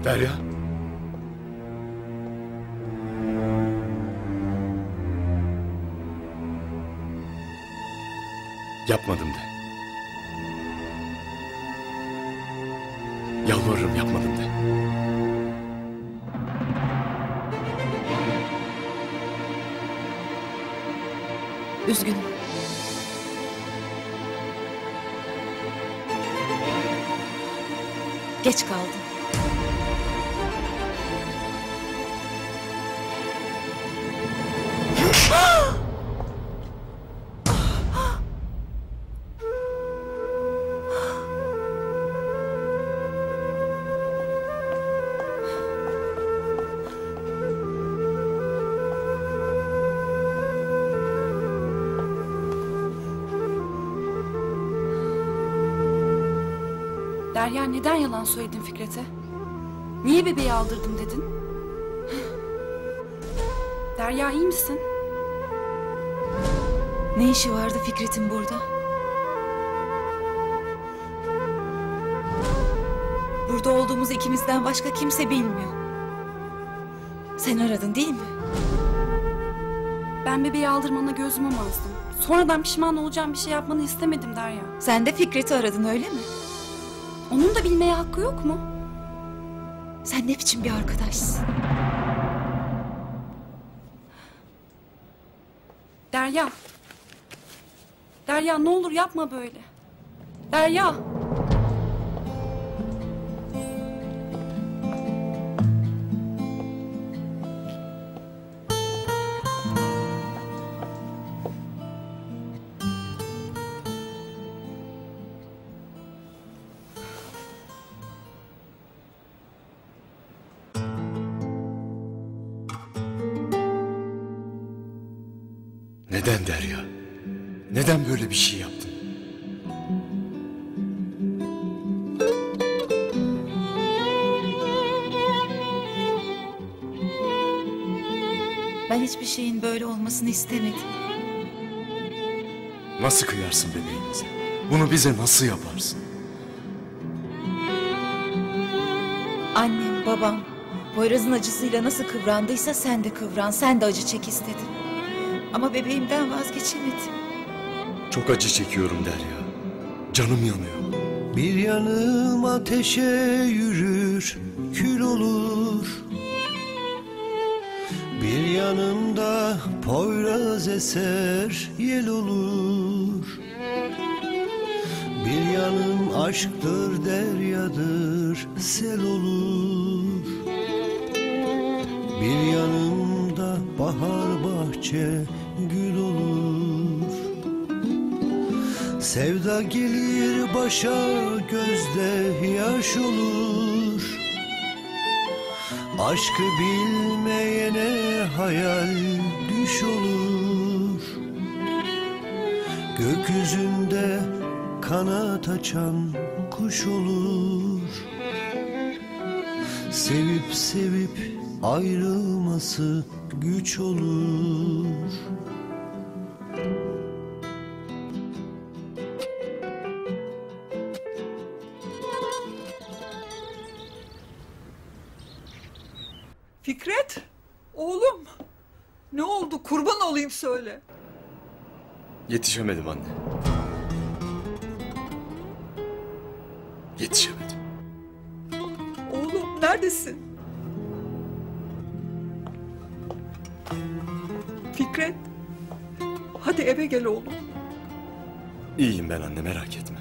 Derya. Yapmadım de. Yalvarırım, yapmadım de. Üzgünüm. Geç kaldım. Derya, neden yalan söyledin Fikret'e? Niye bebeği aldırdım dedin? Derya, iyi misin? Ne işi vardı Fikret'in burada? Burada olduğumuzu ikimizden başka kimse bilmiyor. Sen aradın değil mi? Ben bebeği aldırmana gözüm umazdım. Sonradan pişman olacağım bir şey yapmanı istemedim Derya. Sen de Fikret'i aradın öyle mi? Onun da bilmeye hakkı yok mu? Sen ne biçim bir arkadaşsın? Derya. Derya, ne olur yapma böyle. Derya. Neden Derya? Neden böyle bir şey yaptın? Ben hiçbir şeyin böyle olmasını istemedim. Nasıl kıyarsın bebeğimize? Bunu bize nasıl yaparsın? Annem, babam Poyraz'ın acısıyla nasıl kıvrandıysa sen de kıvran, sen de acı çek istedin. Ama bebeğimden vazgeçemedim. Çok acı çekiyorum Derya. Canım yanıyor. Bir yanım ateşe yürür, kül olur. Bir yanımda Poyraz eser, yel olur. Bir yanım aşktır, deryadır, sel olur. Bir yanımda bahar bahçe, gül olur. Sevda gelir başa, gözde yaş olur. Aşkı bilmeyene hayal düş olur. Gökyüzünde kanat açan kuş olur. Sevip sevip ayrılması güç olur. Fikret, oğlum. Ne oldu? Kurban olayım söyle. Yetişemedim anne. Yetişemedim. Oğlum neredesin? Fikret, hadi eve gel oğlum. İyiyim ben anne, merak etme.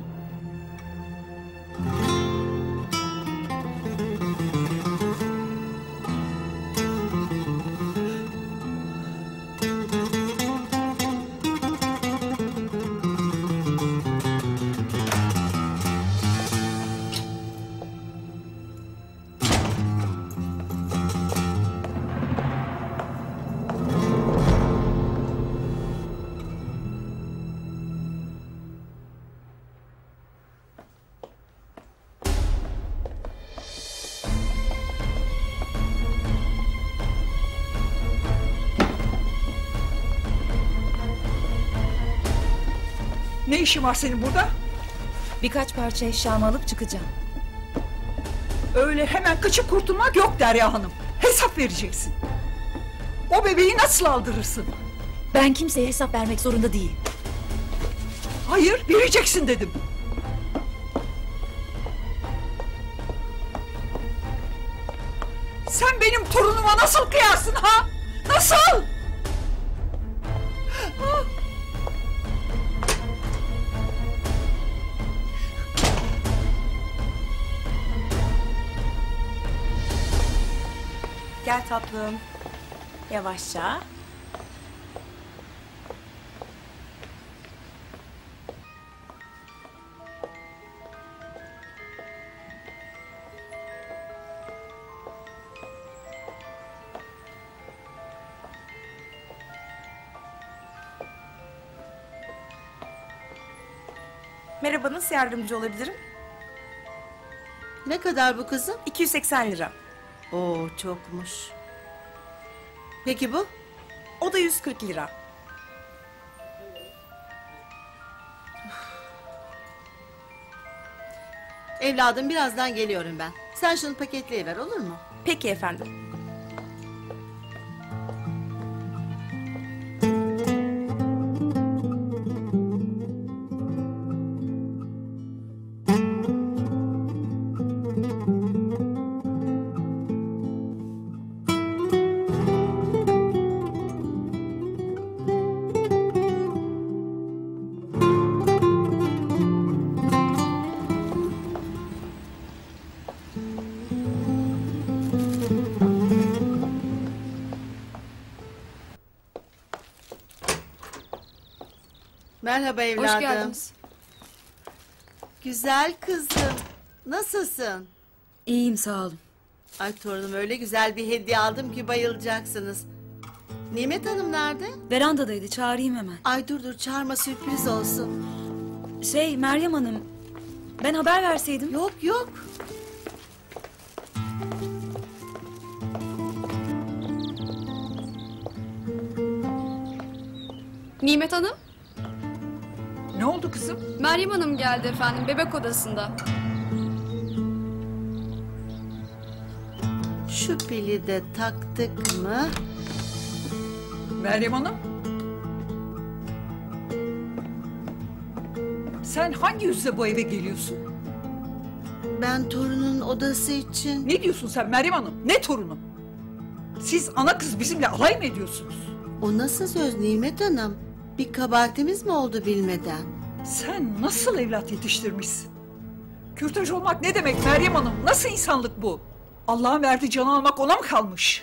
Ne işin var senin burada? Birkaç parça eşyamı alıp çıkacağım. Öyle hemen kaçıp kurtulmak yok Derya Hanım. Hesap vereceksin. O bebeği nasıl aldırırsın? Ben kimseye hesap vermek zorunda değilim. Hayır, vereceksin dedim. Sen benim torunuma nasıl kıyarsın ha? Nasıl? Gel tatlım. Yavaşça. Merhaba, nasıl yardımcı olabilirim? Ne kadar bu kızım? 280 lira. Oo, çokmuş. Peki bu? O da 140 lira. Evladım birazdan geliyorum ben. Sen şunu paketleyiver olur mu? Peki efendim. Merhaba evladım. Hoş geldiniz. Güzel kızım. Nasılsın? İyiyim, sağ olun. Ay torunum, öyle güzel bir hediye aldım ki bayılacaksınız. Nimet Hanım nerede? Verandadaydı, çağırayım hemen. Ay dur çağırma, sürpriz olsun. Meryem Hanım, ben haber verseydim. Yok yok. Nimet Hanım, Ne oldu kızım? Meryem Hanım geldi efendim, bebek odasında. Şu pili de taktık mı? Meryem Hanım? Sen hangi yüzle bu eve geliyorsun? Ben torunun odası için... Ne diyorsun sen Meryem Hanım? Ne torunu? Siz ana kız bizimle alay mı ediyorsunuz? O nasıl söz Nimet Hanım? Bir kabahatimiz mi oldu bilmeden? Sen nasıl evlat yetiştirmişsin? Kürtaj olmak ne demek Meryem Hanım? Nasıl insanlık bu? Allah'ın verdiği canı almak ona mı kalmış?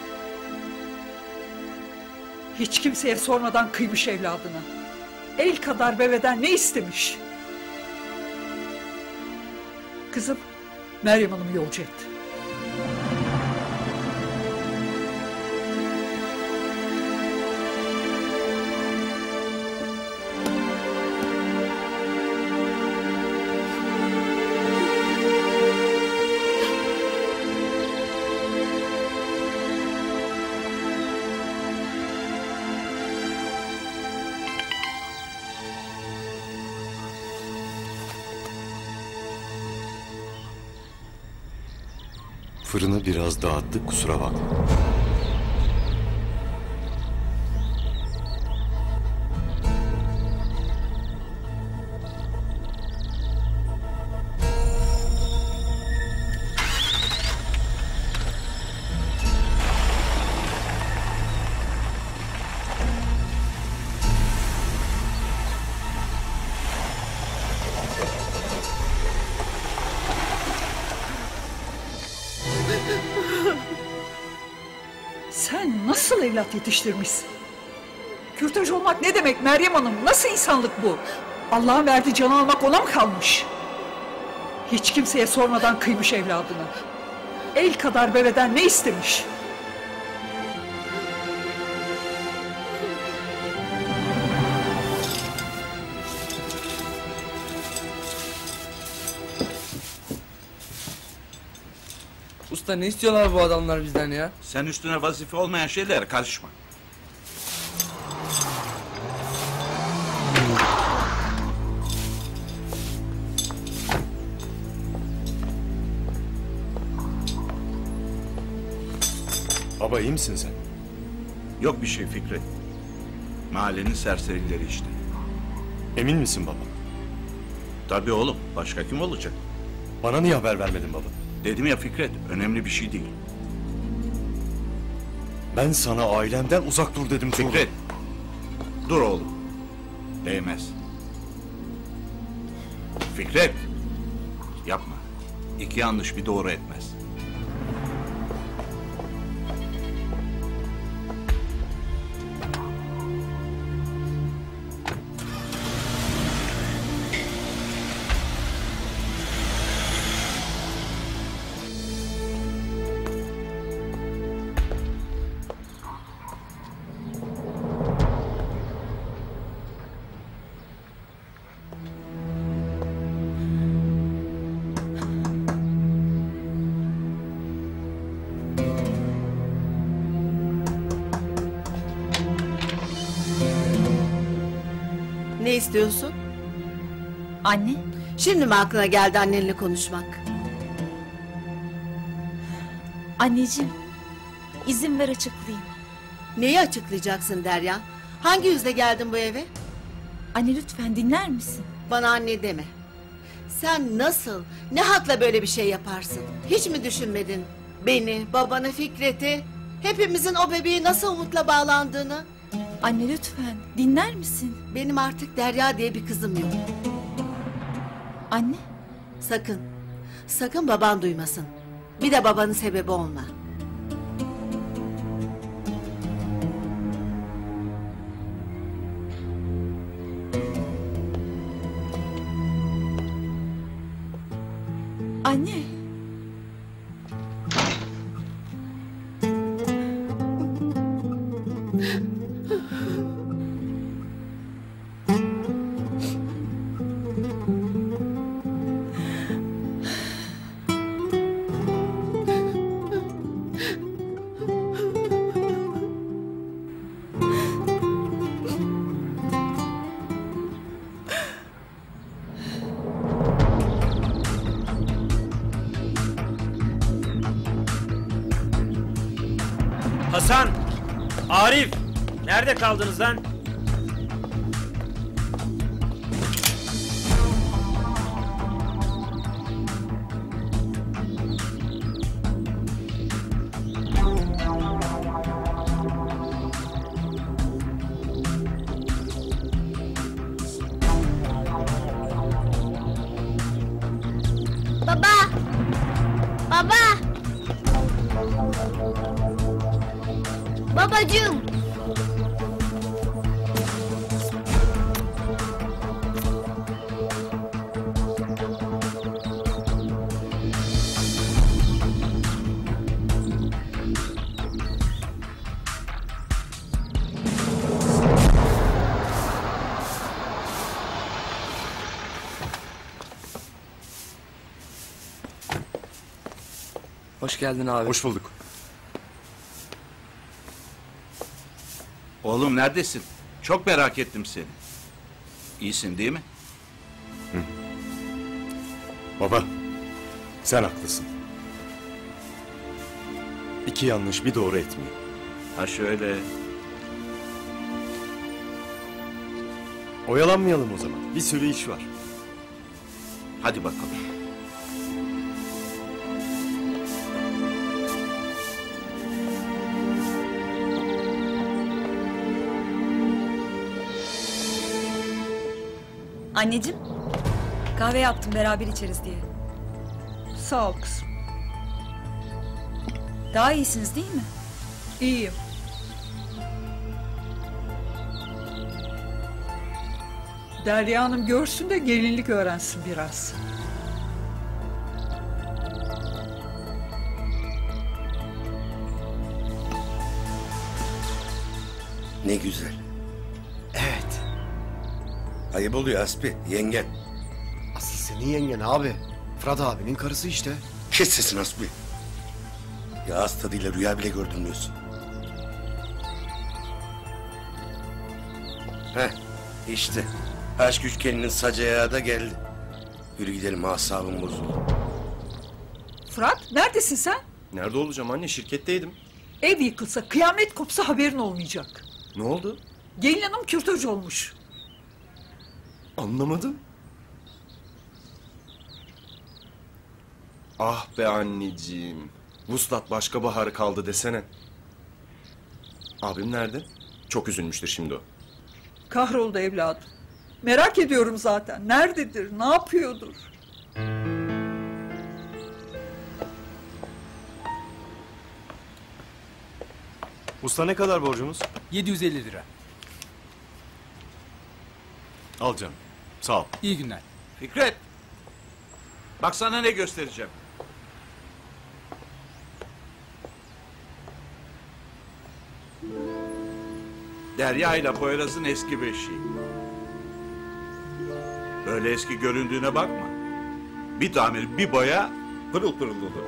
Hiç kimseye sormadan kıymış evladına. El kadar bebeden ne istemiş? Kızım, Meryem Hanım'ı yolcu et. Fırını biraz dağıttık, kusura bakma. Sen nasıl evlat yetiştirmişsin? Kürtaj olmak ne demek Meryem Hanım? Nasıl insanlık bu? Allah'ın verdiği canı almak ona mı kalmış? Hiç kimseye sormadan kıymış evladını. El kadar bebeden ne istemiş? Usta ne istiyorlar bu adamlar bizden ya? Sen üstüne vazife olmayan şeylere karışma. Baba iyi misin sen? Yok bir şey Fikret. Mahallenin serserileri işte. Emin misin baba? Tabii oğlum. Başka kim olacak? Bana niye haber vermedin baba? Dedim ya Fikret. Önemli bir şey değil. Ben sana ailemden uzak dur dedim Tuğrul. Fikret. Dur oğlum. Değmez. Fikret. Yapma. İki yanlış bir doğru etmez. Ne istiyorsun? Anne, Şimdi mi aklına geldi annenle konuşmak? anneciğim, izin ver açıklayayım. Neyi açıklayacaksın Derya? Hangi yüzle geldin bu eve? Anne lütfen dinler misin? Bana anne deme. Sen nasıl, ne hakla böyle bir şey yaparsın? Hiç mi düşünmedin? Beni, babanı, Fikret'i, hepimizin o bebeği nasıl umutla bağlandığını? Anne lütfen dinler misin? Benim artık Derya diye bir kızım yok. Anne, Sakın, sakın baban duymasın. Bir de babanın sebebi olma. anne. Hasan! Arif! Nerede kaldınız lan? Baba! Baba! Babacığım! Hoş geldin abi. Hoş bulduk. Oğlum neredesin? Çok merak ettim seni. İyisin değil mi? Baba, sen haklısın. İki yanlış bir doğru etmiyor. Ha şöyle. Oyalanmayalım o zaman. Bir sürü iş var. Hadi bakalım. Anneciğim, kahve yaptım beraber içeriz diye. Sağ ol kızım. Daha iyisiniz değil mi? İyiyim. Derya Hanım görsün de gelinlik öğrensin biraz. Ne güzel. Evet. Ayıp oluyor Hasbi, yengen. Asıl senin yengen abi. Fırat abinin karısı işte. Kes sesini Hasbi. Ya ağız tadıyla rüya bile gördürmüyorsun. Heh, işte. Aşk üçgeninin sac ayağı da geldi. Yürü gidelim, asabım bozuldu. Fırat neredesin sen? Nerede olacağım anne? Şirketteydim. Ev yıkılsa, kıyamet kopsa haberin olmayacak. Ne oldu? Gelin hanım kürtaj olmuş. Anlamadım. Ah be anneciğim. Vuslat başka baharı kaldı desene. Abim nerede? Çok üzülmüştür şimdi o. Kahroldu evladım. Merak ediyorum zaten. Nerededir, ne yapıyordur? Usta ne kadar borcumuz? 750 lira. Al canım. Sağ ol. İyi günler. Fikret. Bak sana ne göstereceğim. Derya ile Poyraz'ın eski beşiği. Böyle eski göründüğüne bakma. Bir tamir, bir boya pırıl pırıl olur.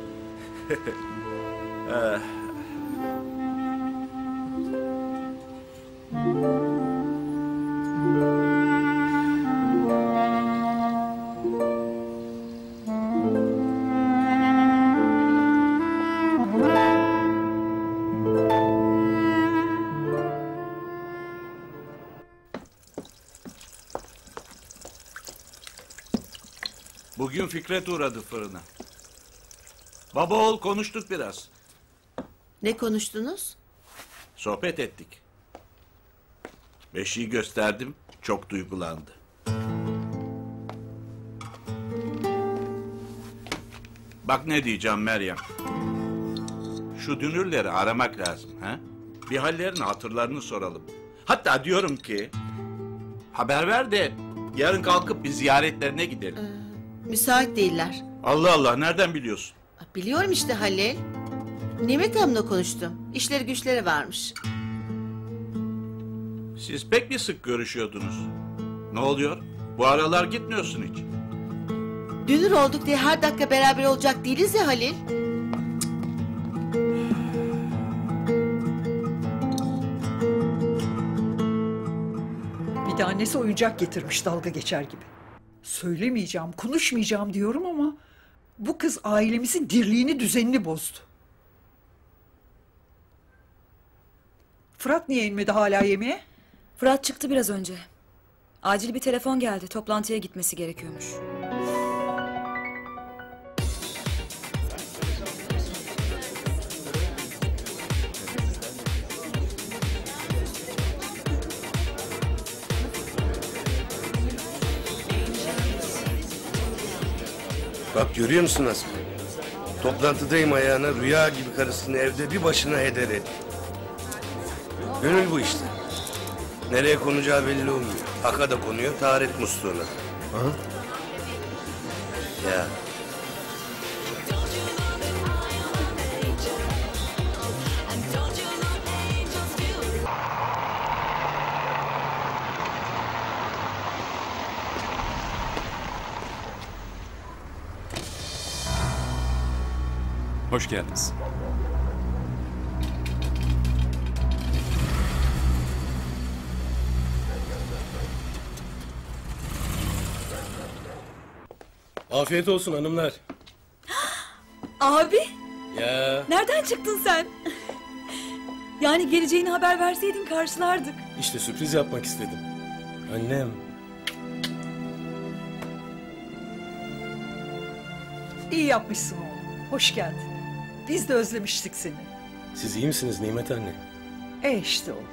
Bugün Fikret uğradı fırına. Baba oğul konuştuk biraz. Ne konuştunuz? Sohbet ettik. Beşiği gösterdim, çok duygulandı. Bak ne diyeceğim Meryem. Şu dünürleri aramak lazım. Ha? Bir hallerini, hatırlarını soralım. Hatta diyorum ki haber ver de yarın kalkıp bir ziyaretlerine gidelim. Müsait değiller. Allah Allah, nereden biliyorsun? Biliyorum işte Halil. Nimet Hanım'la konuştum. İşleri güçleri varmış. Siz pek bir sık görüşüyordunuz. Ne oluyor? Bu aralar gitmiyorsun hiç. Dünür olduk diye her dakika beraber olacak değiliz ya Halil. Bir de annesi oyuncak getirmiş dalga geçer gibi. Söylemeyeceğim, konuşmayacağım diyorum ama bu kız ailemizin dirliğini, düzenini bozdu. Fırat niye inmedi hala yemeğe? Fırat çıktı biraz önce. Acil bir telefon geldi. Toplantıya gitmesi gerekiyormuş. Bak görüyor musun Aslı? Toplantıdayım ayağına, rüya gibi karısını evde bir başına heder et. Gönül bu işte. Nereye konacağı belli olmuyor. Haka da konuyor, taharet musluğuna. Aha. Ya. Hoş geldiniz. Afiyet olsun hanımlar. Abi, Ya nereden çıktın sen? Yani geleceğini haber verseydin karşılardık. işte sürpriz yapmak istedim. Annem. İyi yapmışsın oğlum. Hoş geldin. Biz de özlemiştik seni. Siz iyi misiniz Nimet anne? İşte oğlum.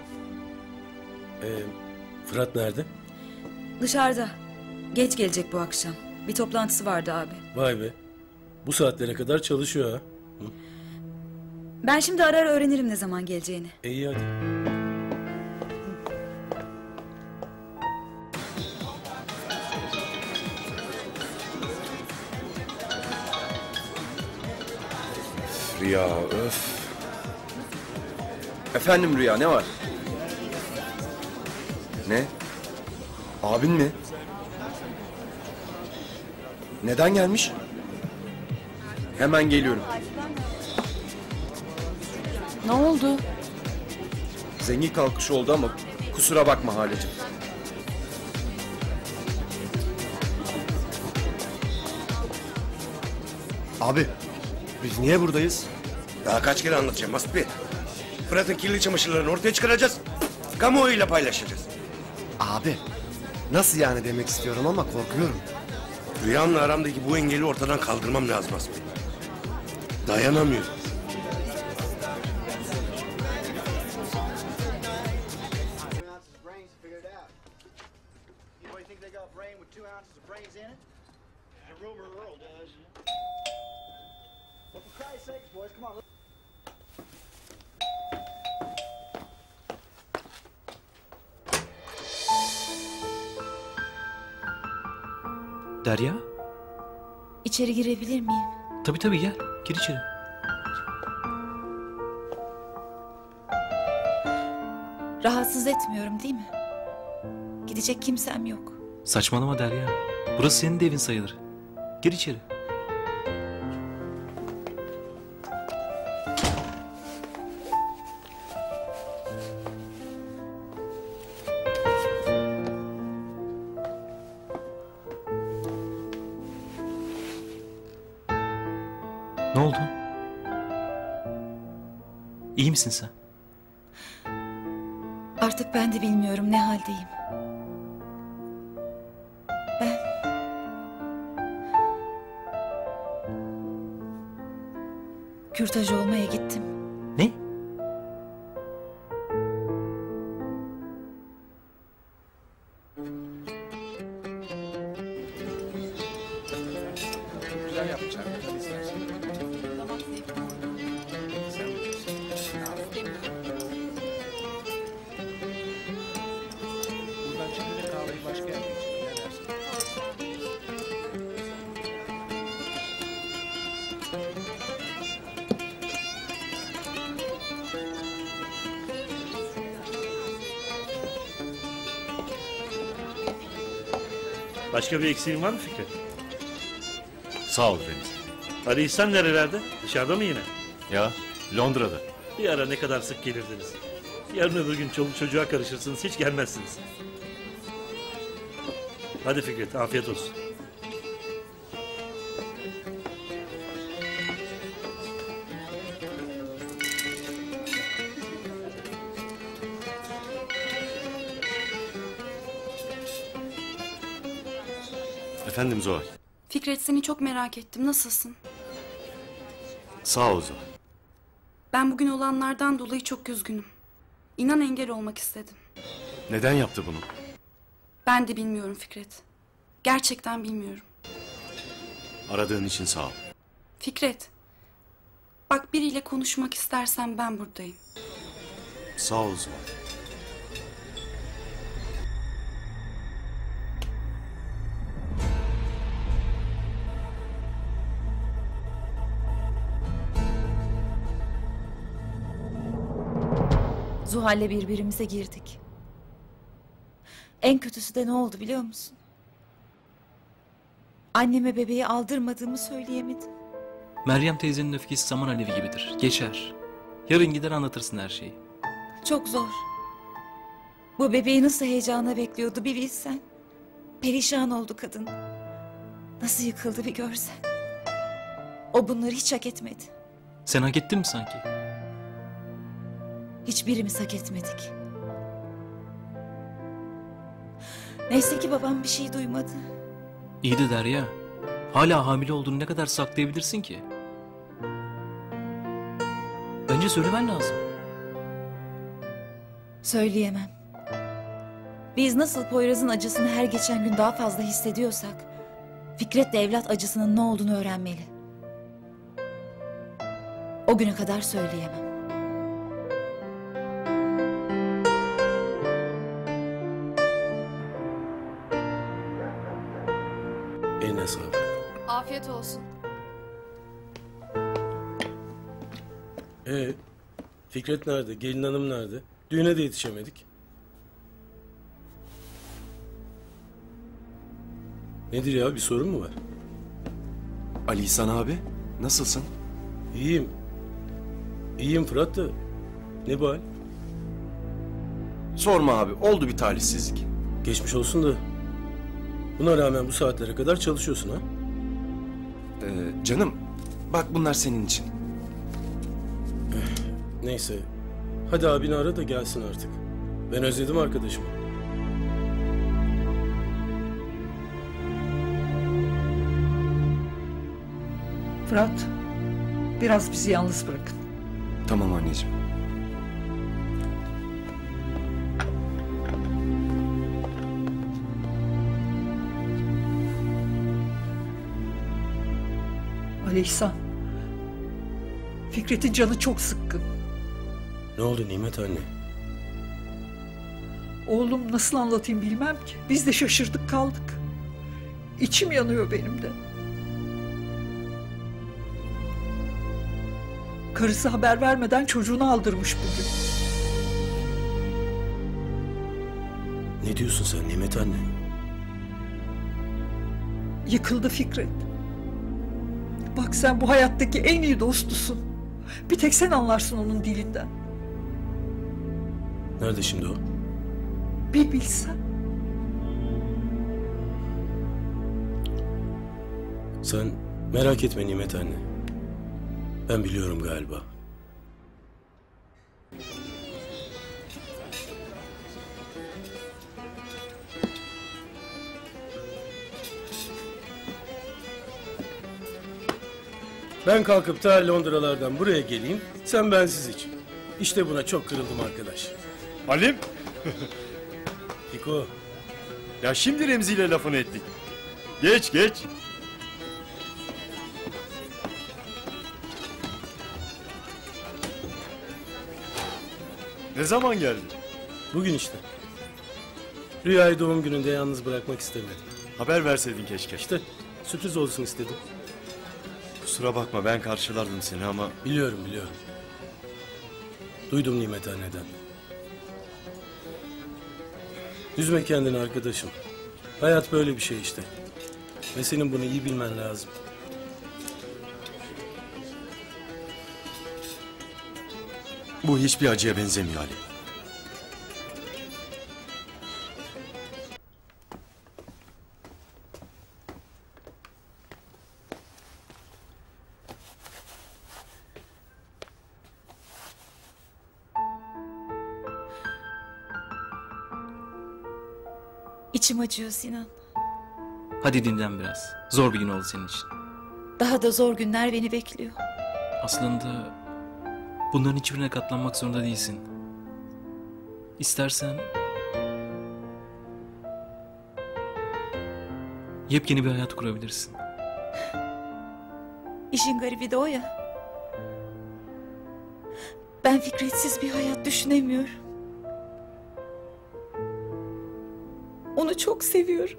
Fırat nerede? Dışarıda. Geç gelecek bu akşam. Bir toplantısı vardı abi. Vay be. Bu saatlere kadar çalışıyor ha. Ben şimdi arar öğrenirim ne zaman geleceğini. İyi hadi. Rüya öf. Efendim Rüya ne var? Ne? Abin mi? Neden gelmiş? Hemen geliyorum. Ne oldu? Zengin kalkış oldu ama kusura bakma Halecim. Abi biz niye buradayız? Daha kaç kere anlatacağım Hasbi? Fırat'ın kirli çamaşırlarını ortaya çıkaracağız. Kamuoyuyla paylaşacağız. Abi, nasıl yani demek istiyorum ama korkuyorum. Rüyamla aramdaki bu engeli ortadan kaldırmam lazım Hasbi. Dayanamıyorum. Derya? İçeri girebilir miyim? Tabii gel. Gir içeri. Rahatsız etmiyorum değil mi? Gidecek kimsem yok. Saçmalama Derya. Burası senin de evin sayılır. Gir içeri. Ne oldu? İyi misin sen? Artık ben de bilmiyorum ne haldeyim. Ben... Kürtaj olmaya gittim. Ne? Güzel yapacağım. Buradan çıkınca kahveyi başka yerde içelim. Ne dersin? Başka bir eksiğin var mı Fikret? Sağ ol Deniz. Ali İhsan nerelerde? Dışarıda mı yine? Ya Londra'da. Bir ara ne kadar sık gelirdiniz. Yarın öbür gün çoluk çocuğa karışırsınız, hiç gelmezsiniz. Hadi Fikret, afiyet olsun. Efendim Zuhal. Fikret, seni çok merak ettim. Nasılsın? Sağ ol Zuhal. Ben bugün olanlardan dolayı çok üzgünüm. İnan engel olmak istedim. Neden yaptı bunu? Ben de bilmiyorum Fikret. Gerçekten bilmiyorum. Aradığın için sağ ol. Fikret, bak biriyle konuşmak istersen ben buradayım. Sağ ol Zuhal. Zuhal'le birbirimize girdik. En kötüsü de ne oldu biliyor musun? Anneme bebeği aldırmadığımı söyleyemedim. Meryem teyzenin öfkesi saman alevi gibidir. Geçer. Yarın gider anlatırsın her şeyi. Çok zor. Bu bebeği nasıl heyecana bekliyordu bir bilsen. Perişan oldu kadın. Nasıl yıkıldı bir görsen. O bunları hiç hak etmedi. Sen hak ettin mi sanki? Hiçbirimiz hak etmedik. Neyse ki babam bir şey duymadı. İyi de Derya. Hala hamile olduğunu ne kadar saklayabilirsin ki? Önce söylemen lazım. Söyleyemem. Biz nasıl Poyraz'ın acısını her geçen gün daha fazla hissediyorsak... Fikret de evlat acısının ne olduğunu öğrenmeli. O güne kadar söyleyemem. Eline sağlık. Afiyet olsun. Fikret nerede? Gelin hanım nerede? Düğüne de yetişemedik. Nedir ya? Bir sorun mu var? Ali İhsan abi, nasılsın? İyiyim. İyiyim Fırat da. Ne bu hal? Sorma abi, oldu bir talihsizlik. Geçmiş olsun da. Buna rağmen bu saatlere kadar çalışıyorsun ha? Canım, bak bunlar senin için. Neyse. Hadi abini ara da gelsin artık. Ben özledim arkadaşımı. Fırat, biraz bizi yalnız bırakın. Tamam anneciğim. Ali İhsan, Fikret'in canı çok sıkkın. Ne oldu Nimet anne? Oğlum nasıl anlatayım bilmem ki. Biz de şaşırdık kaldık. İçim yanıyor benim de. Karısı haber vermeden çocuğunu aldırmış bugün. Ne diyorsun sen Nimet anne? Yıkıldı Fikret. Bak sen bu hayattaki en iyi dostusun. Bir tek sen anlarsın onun dilinden. Nerede şimdi o? Bir bilsen. Sen merak etme Nimet anne. Ben biliyorum galiba. Ben kalkıp ta Londralardan buraya geleyim, sen bensiz iç. İşte buna çok kırıldım arkadaş. Halim. Fiko. Ya şimdi Remzi ile lafını ettik. Geç geç. Ne zaman geldi? Bugün işte. Rüyayı doğum gününde yalnız bırakmak istemedim. Haber verseydin keşke. İşte sürpriz olsun istedim. Kusura bakma ben karşılardım seni ama... Biliyorum. Duydum Nimet anneden. Üzme kendini arkadaşım. Hayat böyle bir şey işte. Ve senin bunu iyi bilmen lazım. Bu hiçbir acıya benzemiyor Ali. İçim acıyor Sinan. Hadi dinlen biraz. Zor bir gün oldu senin için. Daha da zor günler beni bekliyor. Aslında bunların hiçbirine katlanmak zorunda değilsin. İstersen yepyeni bir hayat kurabilirsin. İşin garibi de o ya. Ben Fikret'siz bir hayat düşünemiyorum. Onu çok seviyorum.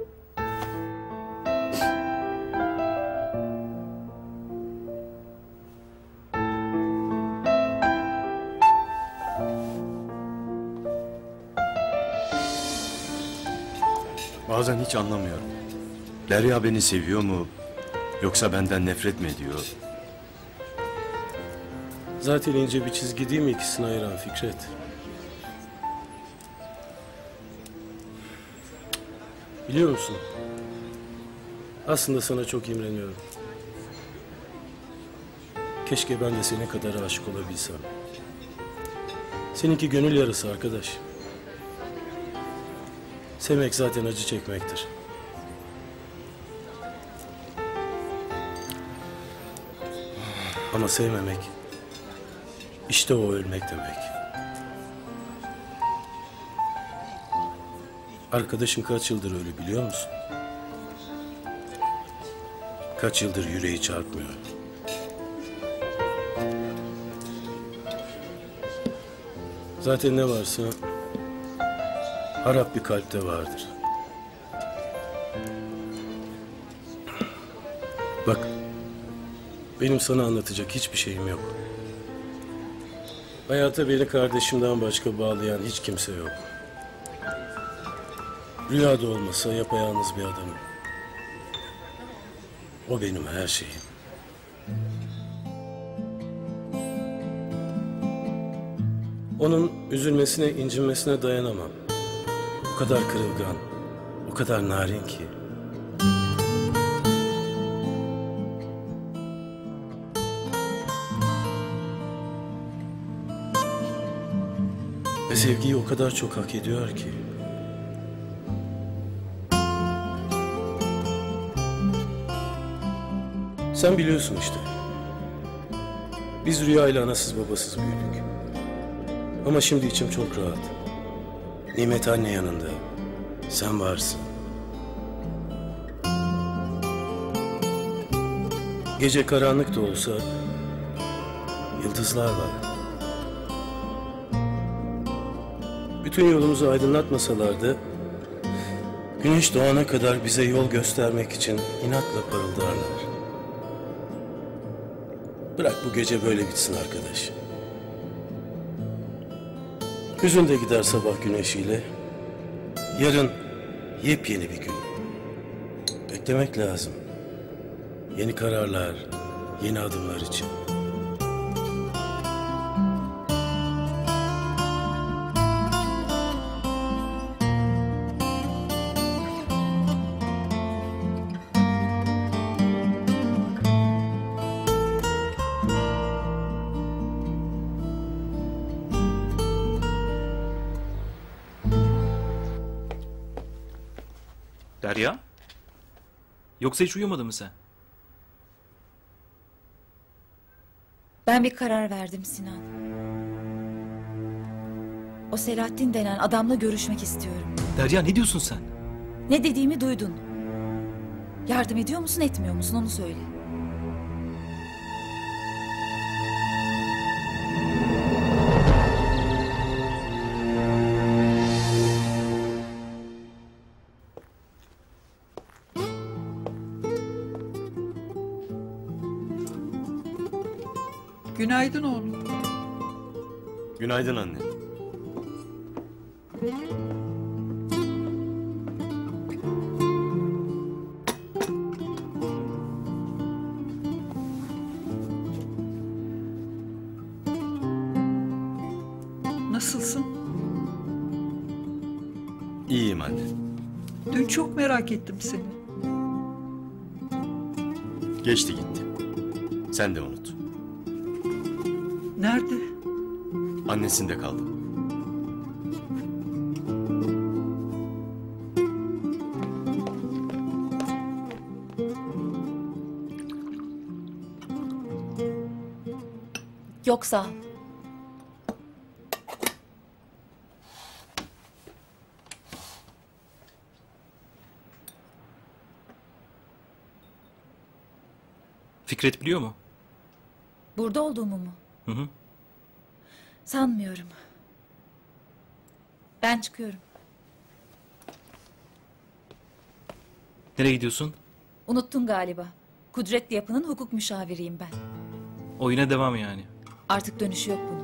Bazen hiç anlamıyorum. Derya beni seviyor mu? Yoksa benden nefret mi ediyor? Zaten ince bir çizgi değil mi ikisini ayıran Fikret? Biliyor musun? Aslında sana çok imreniyorum. Keşke ben de senin kadar aşık olabilsem. Seninki gönül yarası arkadaş. Sevmek zaten acı çekmektir. Ama sevmemek, işte o ölmek demek. Arkadaşın kaç yıldır ölü biliyor musun? Kaç yıldır yüreği çarpmıyor. Zaten ne varsa harap bir kalpte vardır. Bak, benim sana anlatacak hiçbir şeyim yok. Hayata beni kardeşimden başka bağlayan hiç kimse yok. Rüyada olmasa yapayalnız bir adamım. O benim her şeyim. Onun üzülmesine, incinmesine dayanamam. O kadar kırılgan, o kadar narin ki. Ve sevgiyi o kadar çok hak ediyor ki. Sen biliyorsun işte. Biz Rüya ile anasız babasız büyüdük. Ama şimdi içim çok rahat. Nimet anne yanında. Sen varsın. Gece karanlık da olsa yıldızlar var. Bütün yolumuzu aydınlatmasalar da güneş doğana kadar bize yol göstermek için inatla parıldarlar. Bırak bu gece böyle bitsin arkadaş. Hüzün de gider sabah güneşiyle. Yarın yepyeni bir gün. Beklemek lazım. Yeni kararlar, yeni adımlar için. Derya? Yoksa hiç uyumadın mı sen? Ben bir karar verdim Sinan. O Selahattin denen adamla görüşmek istiyorum. Derya ne diyorsun sen? Ne dediğimi duydun. Yardım ediyor musun etmiyor musun onu söyle. Günaydın oğlum. Günaydın anne. Nasılsın? İyiyim anne. Dün çok merak ettim seni. Geçti gitti. Sen de unut. Nerede? Annesinde kaldı. Yok sağ ol. Fikret biliyor mu? Burada olduğumu mu? Hı hı. Sanmıyorum. Ben çıkıyorum. Nereye gidiyorsun? Unuttun galiba. Kudretli Yapı'nın hukuk müşaviriyim ben. Oyuna devam yani. Artık dönüşü yok bunun.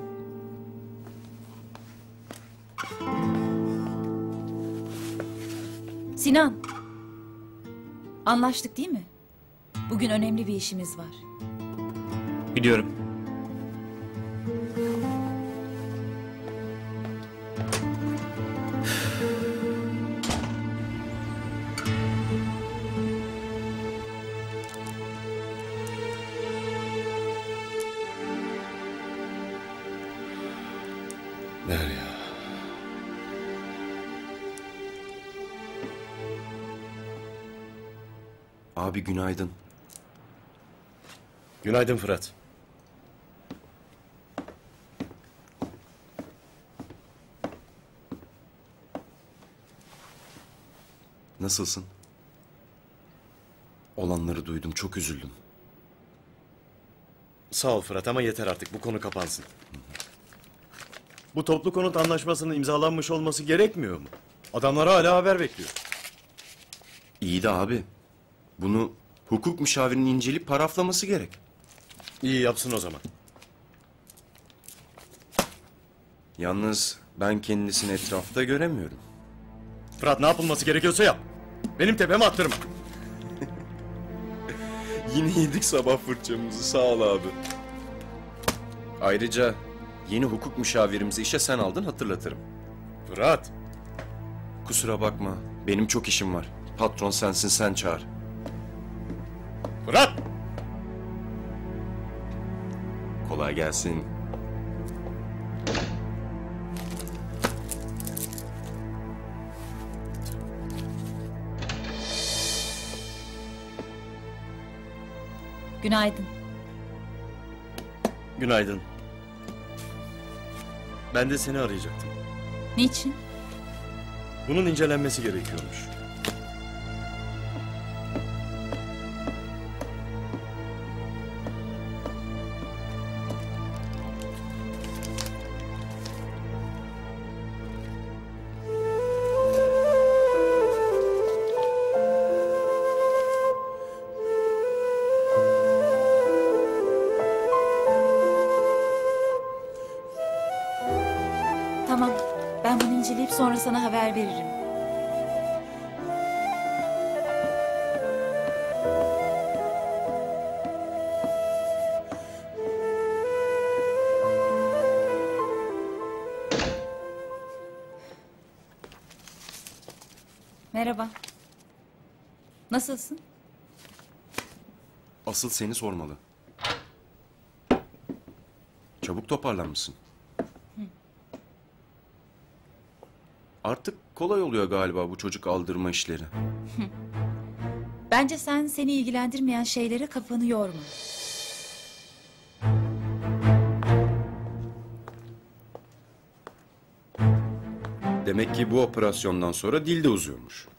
Sinan. Anlaştık değil mi? Bugün önemli bir işimiz var. Biliyorum. Derya. Abi günaydın. Günaydın Fırat. Nasılsın? Olanları duydum, çok üzüldüm. Sağ ol Fırat ama yeter artık, bu konu kapansın. Bu toplu konut anlaşmasının imzalanmış olması gerekmiyor mu? Adamlar hala haber bekliyor. İyi de abi, bunu hukuk müşavirinin inceleyip paraflaması gerek. İyi yapsın o zaman. Yalnız ben kendisini etrafta göremiyorum. Fırat ne yapılması gerekiyorsa yap. Benim tepeme attırma. Yine yedik sabah fırçamızı, sağ ol abi. Ayrıca yeni hukuk müşavirimizi işe sen aldın, hatırlatırım. Fırat. Kusura bakma, benim çok işim var. Patron sensin, sen çağır. Fırat! Kolay gelsin. Günaydın. Günaydın. Ben de seni arayacaktım. Niçin? Bunun incelenmesi gerekiyormuş. Tamam. Ben bunu inceleyip sonra sana haber veririm. Merhaba. Nasılsın? Asıl seni sormalı. Çabuk toparlanmışsın. Artık kolay oluyor galiba bu çocuk aldırma işleri. Bence sen seni ilgilendirmeyen şeylere kafanı yorma. Demek ki bu operasyondan sonra dil de uzuyormuş.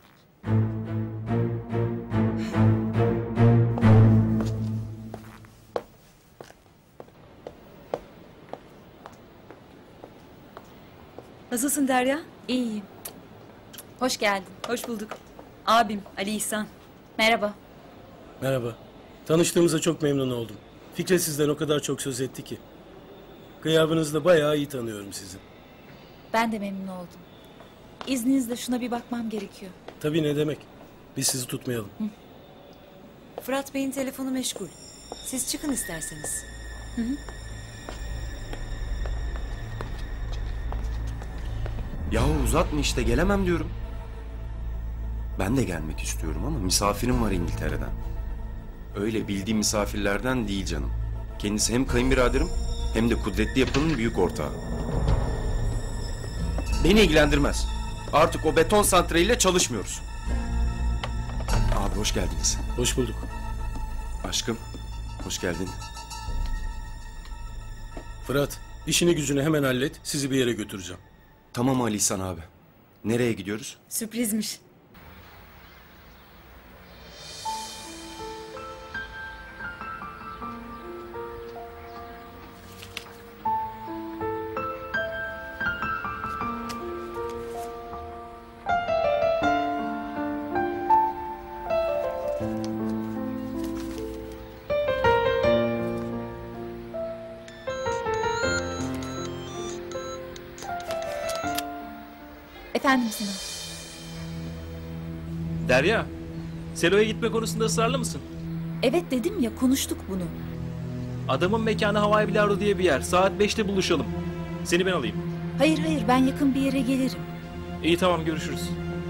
Nasılsın Derya? İyiyim. Hoş geldin. Hoş bulduk. Abim Ali İhsan. Merhaba. Merhaba. Tanıştığımıza çok memnun oldum. Fikret sizden o kadar çok söz etti ki. Gıyabınızda bayağı iyi tanıyorum sizi. Ben de memnun oldum. İzninizle şuna bir bakmam gerekiyor. Tabii, ne demek. Biz sizi tutmayalım. Fırat Bey'in telefonu meşgul. Siz çıkın isterseniz. Yahu uzatma işte, gelemem diyorum. Ben de gelmek istiyorum ama misafirim var İngiltere'den. Öyle bildiğim misafirlerden değil canım. Kendisi hem kayınbiraderim hem de kudretli yapının büyük ortağı. Beni ilgilendirmez. Artık o beton santraliyle çalışmıyoruz. Abi hoş geldiniz. Hoş bulduk. Aşkım, hoş geldin. Fırat, işini gücünü hemen hallet. Sizi bir yere götüreceğim. Tamam Ali İhsan abi. Nereye gidiyoruz? Sürprizmiş. Efendim Sinan. Derya, Selo'ya gitme konusunda ısrarlı mısın? Evet dedim ya, konuştuk bunu. Adamın mekanı Hawaii Bilardo diye bir yer. Saat 5'te buluşalım. Seni ben alayım. Hayır ben yakın bir yere gelirim. İyi tamam, görüşürüz.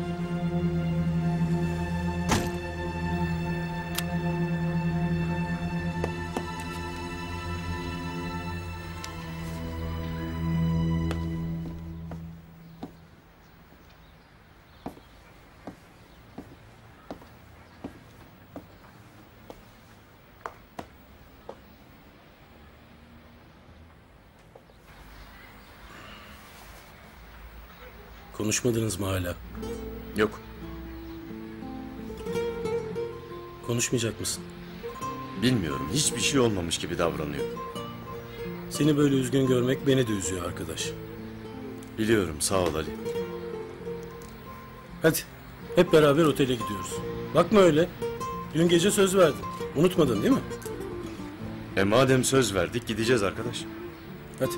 Konuşmadınız mı hala? Yok. Konuşmayacak mısın? Bilmiyorum. Hiçbir şey olmamış gibi davranıyor. Seni böyle üzgün görmek beni de üzüyor arkadaş. Biliyorum. Sağ ol Ali. Hadi hep beraber otele gidiyoruz. Bakma öyle. Dün gece söz verdin. Unutmadın değil mi? Madem söz verdik gideceğiz arkadaş. Hadi.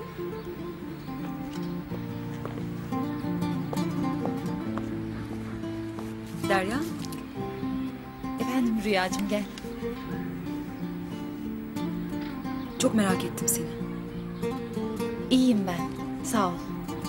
Derya? Efendim Rüyacığım, gel. Çok merak ettim seni. İyiyim ben. Sağ ol.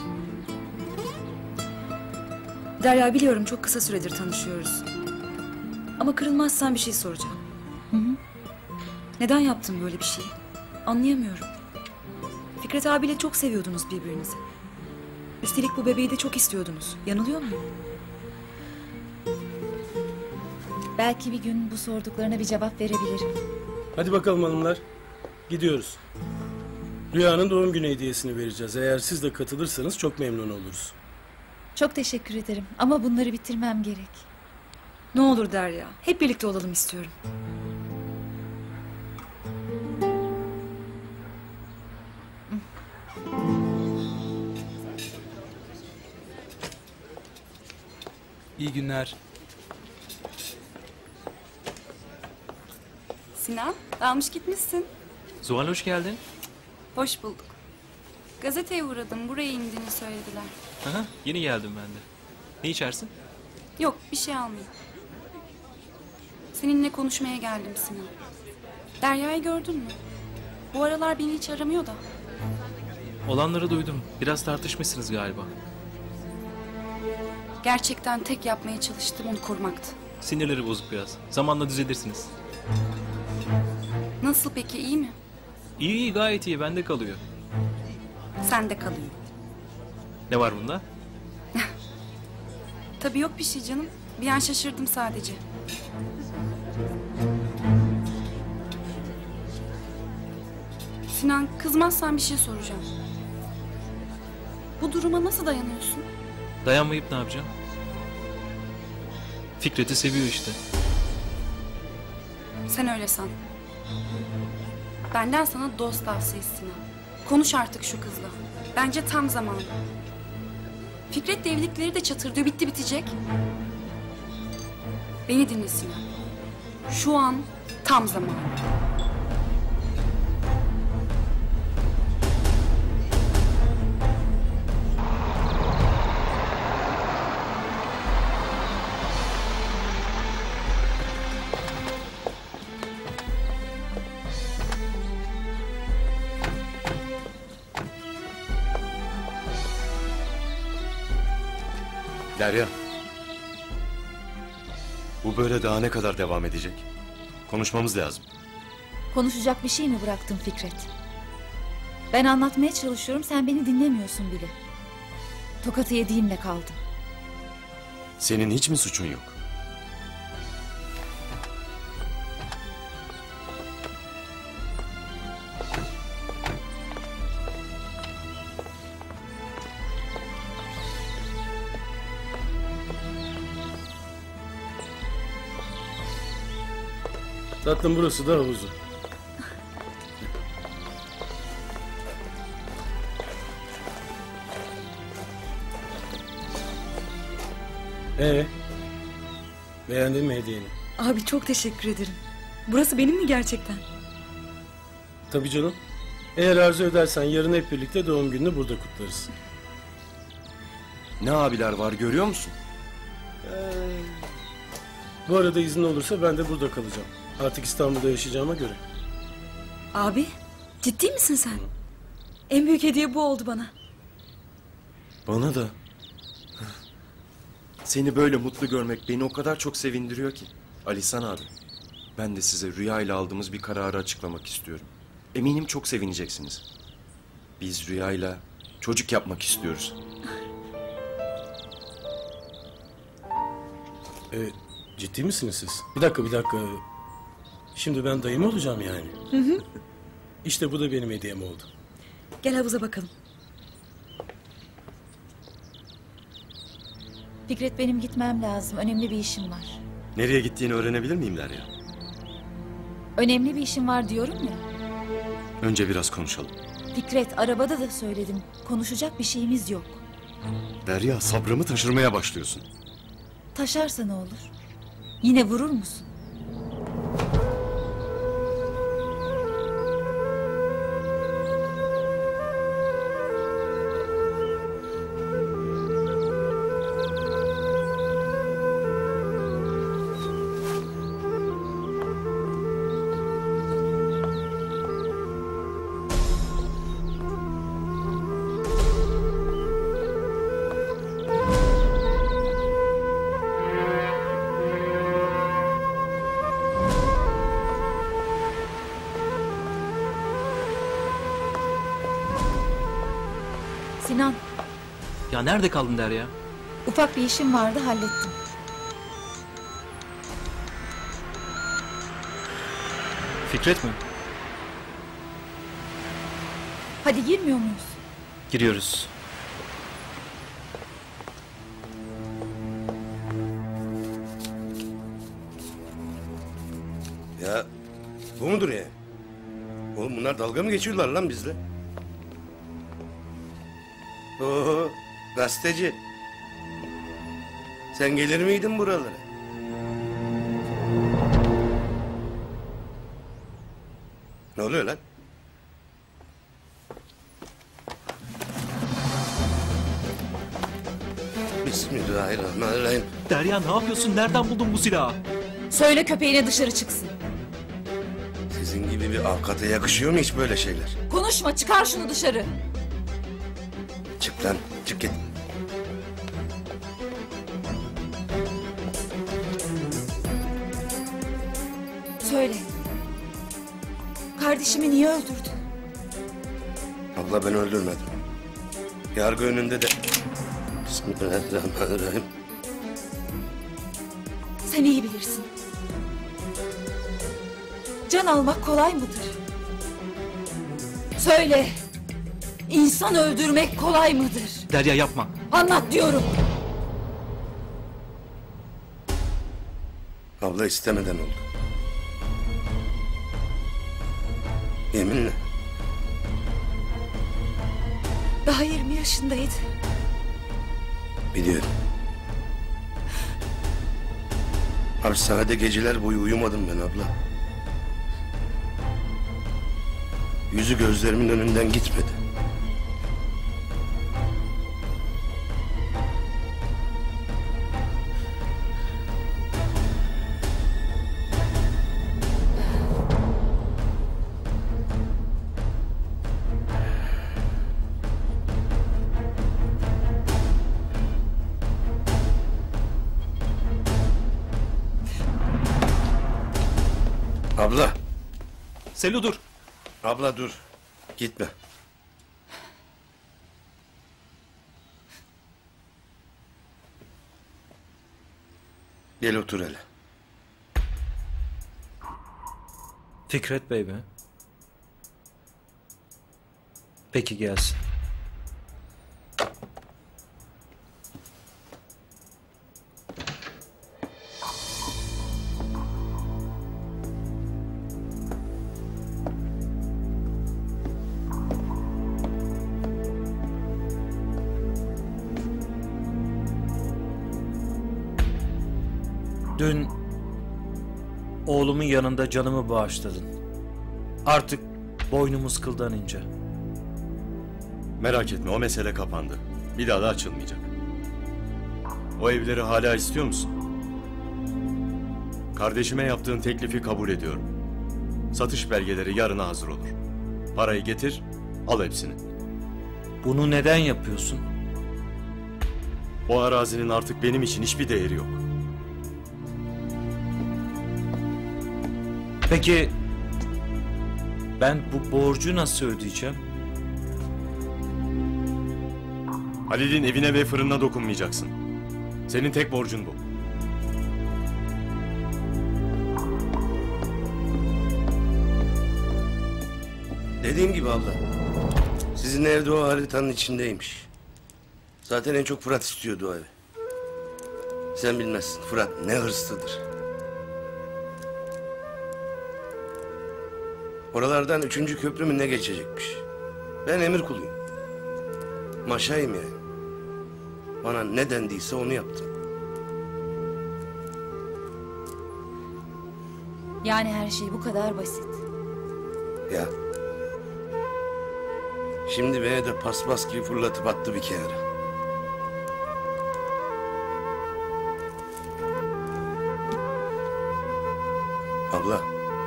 Derya, biliyorum çok kısa süredir tanışıyoruz. Ama kırılmazsan bir şey soracağım. Neden yaptın böyle bir şeyi? Anlayamıyorum. Fikret abiyle çok seviyordunuz birbirinizi. Üstelik bu bebeği de çok istiyordunuz. Yanılıyor muyum? Belki bir gün bu sorduklarına bir cevap verebilirim. Hadi bakalım hanımlar. Gidiyoruz. Rüya'nın doğum günü hediyesini vereceğiz. Eğer siz de katılırsanız çok memnun oluruz. Çok teşekkür ederim ama bunları bitirmem gerek. Ne olur Derya. Hep birlikte olalım istiyorum. İyi günler. Sinan, almış gitmişsin. Zuhal hoş geldin. Hoş bulduk. Gazeteye uğradım, buraya indiğini söylediler. Aha, yeni geldim ben de. Ne içersin? Yok, bir şey almayayım. Seninle konuşmaya geldim Sinan. Derya'yı gördün mü? Bu aralar beni hiç aramıyor da. Olanları duydum. Biraz tartışmışsınız galiba. Gerçekten tek yapmaya çalıştım onu korumaktı. Sinirleri bozuk biraz. Zamanla düzelirsiniz. Nasıl peki, iyi mi? İyi iyi, gayet iyi. Bende kalıyor. Sende kalıyor. Ne var bunda? Tabii yok bir şey canım. Bir an şaşırdım sadece. Sinan, kızmazsan bir şey soracağım. Bu duruma nasıl dayanıyorsun? Dayanmayıp ne yapacağım? Fikret'i seviyor işte. Sen öyle san. Benden sana dost tavsiyesi Sinan. Konuş artık şu kızla. Bence tam zamanı. Fikret'le evlilikleri de çatırdıyor. Bitti bitecek. Beni dinle Sinan. Şu an tam zamanı. Derya. Bu böyle daha ne kadar devam edecek? Konuşmamız lazım. Konuşacak bir şey mi bıraktın Fikret? Ben anlatmaya çalışıyorum, sen beni dinlemiyorsun bile. Tokatı yediğimle kaldım. Senin hiç mi suçun yok? Tatlım, burası da havuzu. Beğendin mi hediyeni? Abi çok teşekkür ederim. Burası benim mi gerçekten? Tabii canım. Eğer arzu edersen yarın hep birlikte doğum gününü burada kutlarız. Ne abiler var görüyor musun? Bu arada izin olursa ben de burada kalacağım. Artık İstanbul'da yaşayacağıma göre. Abi ciddi misin sen? En büyük hediye bu oldu bana. Bana da. Seni böyle mutlu görmek beni o kadar çok sevindiriyor ki. Alisan abi, ben de size Rüya ile aldığımız bir kararı açıklamak istiyorum. Eminim çok sevineceksiniz. Biz Rüya ile çocuk yapmak istiyoruz. Ciddi misiniz siz? Bir dakika. Şimdi ben dayı mı olacağım yani? Hı hı. İşte bu da benim hediyem oldu. Gel havuza bakalım. Fikret, benim gitmem lazım. Önemli bir işim var. Nereye gittiğini öğrenebilir miyim Derya? Önemli bir işim var diyorum ya. Önce biraz konuşalım. Fikret, arabada da söyledim. Konuşacak bir şeyimiz yok. Derya, sabrımı taşırmaya başlıyorsun. Taşarsa ne olur? Yine vurur musun? Sinan, Ya nerede kaldın Derya? ufak bir işim vardı, hallettim. Fikret mi? Hadi girmiyor muyuz? Giriyoruz. Ya bu mudur ya? Oğlum bunlar dalga mı geçiyorlar lan bizle? Oo, gazeteci. Sen gelir miydin buralara? Ne oluyor lan? Bismillahirrahmanirrahim. Derya ne yapıyorsun? Nereden buldun bu silahı? Söyle köpeğine dışarı çıksın. Sizin gibi bir avukata yakışıyor mu hiç böyle şeyler? Konuşma, çıkar şunu dışarı. Çık lan, çık git. Söyle. Kardeşimi niye öldürdün? Abla ben öldürmedim. Yargı önünde de... Bismillahirrahmanirrahim. Sen iyi bilirsin. Can almak kolay mıdır? Söyle. İnsan öldürmek kolay mıdır? Derya yapma. Anlat diyorum. Abla istemeden oldu. Yeminle. Daha 20 yaşındaydı. Biliyorum. Hapishanede geceler boyu uyumadım ben abla. Yüzü gözlerimin önünden gitmedi. Abla. Selo dur. Abla dur. Gitme. Gel otur hele. Fikret Bey mi? Peki gelsin. Dün oğlumun yanında canımı bağışladın. Artık boynumuz kıldan ince. Merak etme, o mesele kapandı. Bir daha da açılmayacak. O evleri hala istiyor musun? Kardeşime yaptığın teklifi kabul ediyorum. Satış belgeleri yarına hazır olur. Parayı getir, al hepsini. Bunu neden yapıyorsun? O arazinin artık benim için hiçbir değeri yok. Peki ben bu borcu nasıl ödeyeceğim? Halil'in evine ve fırınına dokunmayacaksın. Senin tek borcun bu. Dediğim gibi abla. Sizin evde o haritanın içindeymiş. Zaten en çok Fırat istiyordu o evi. Sen bilmezsin. Fırat ne hırslıdır. Oralardan 3. köprü mü ne geçecekmiş. Ben emir kuluyum. Maşayım yani. Bana ne dendiyse onu yaptım. Yani her şey bu kadar basit. Ya. Şimdi beni de paspas gibi fırlatıp attı bir kenara. Abla.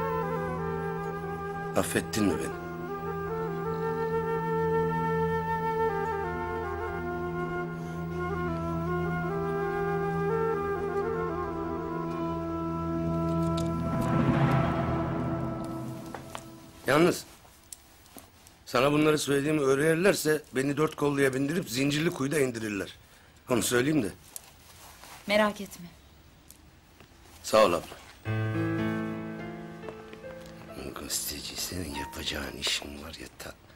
Affettin mi beni? Yalnız sana bunları söylediğimi öğrenirlerse beni 4 kolluya bindirip zincirli kuyuda indirirler. Onu söyleyeyim de. Merak etme. Sağ ol abla. Gazeteci, senin yapacağın işin var ya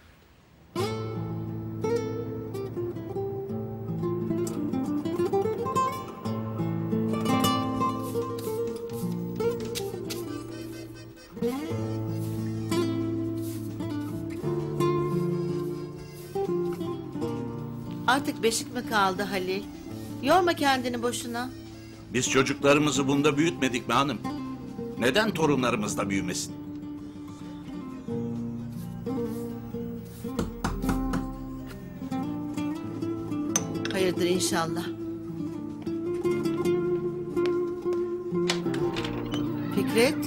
Artık beşik mi kaldı Halil? Yorma kendini boşuna. Biz çocuklarımızı bunda büyütmedik mi hanım? Neden torunlarımız da büyümesin? Hayırdır inşallah. Fikret.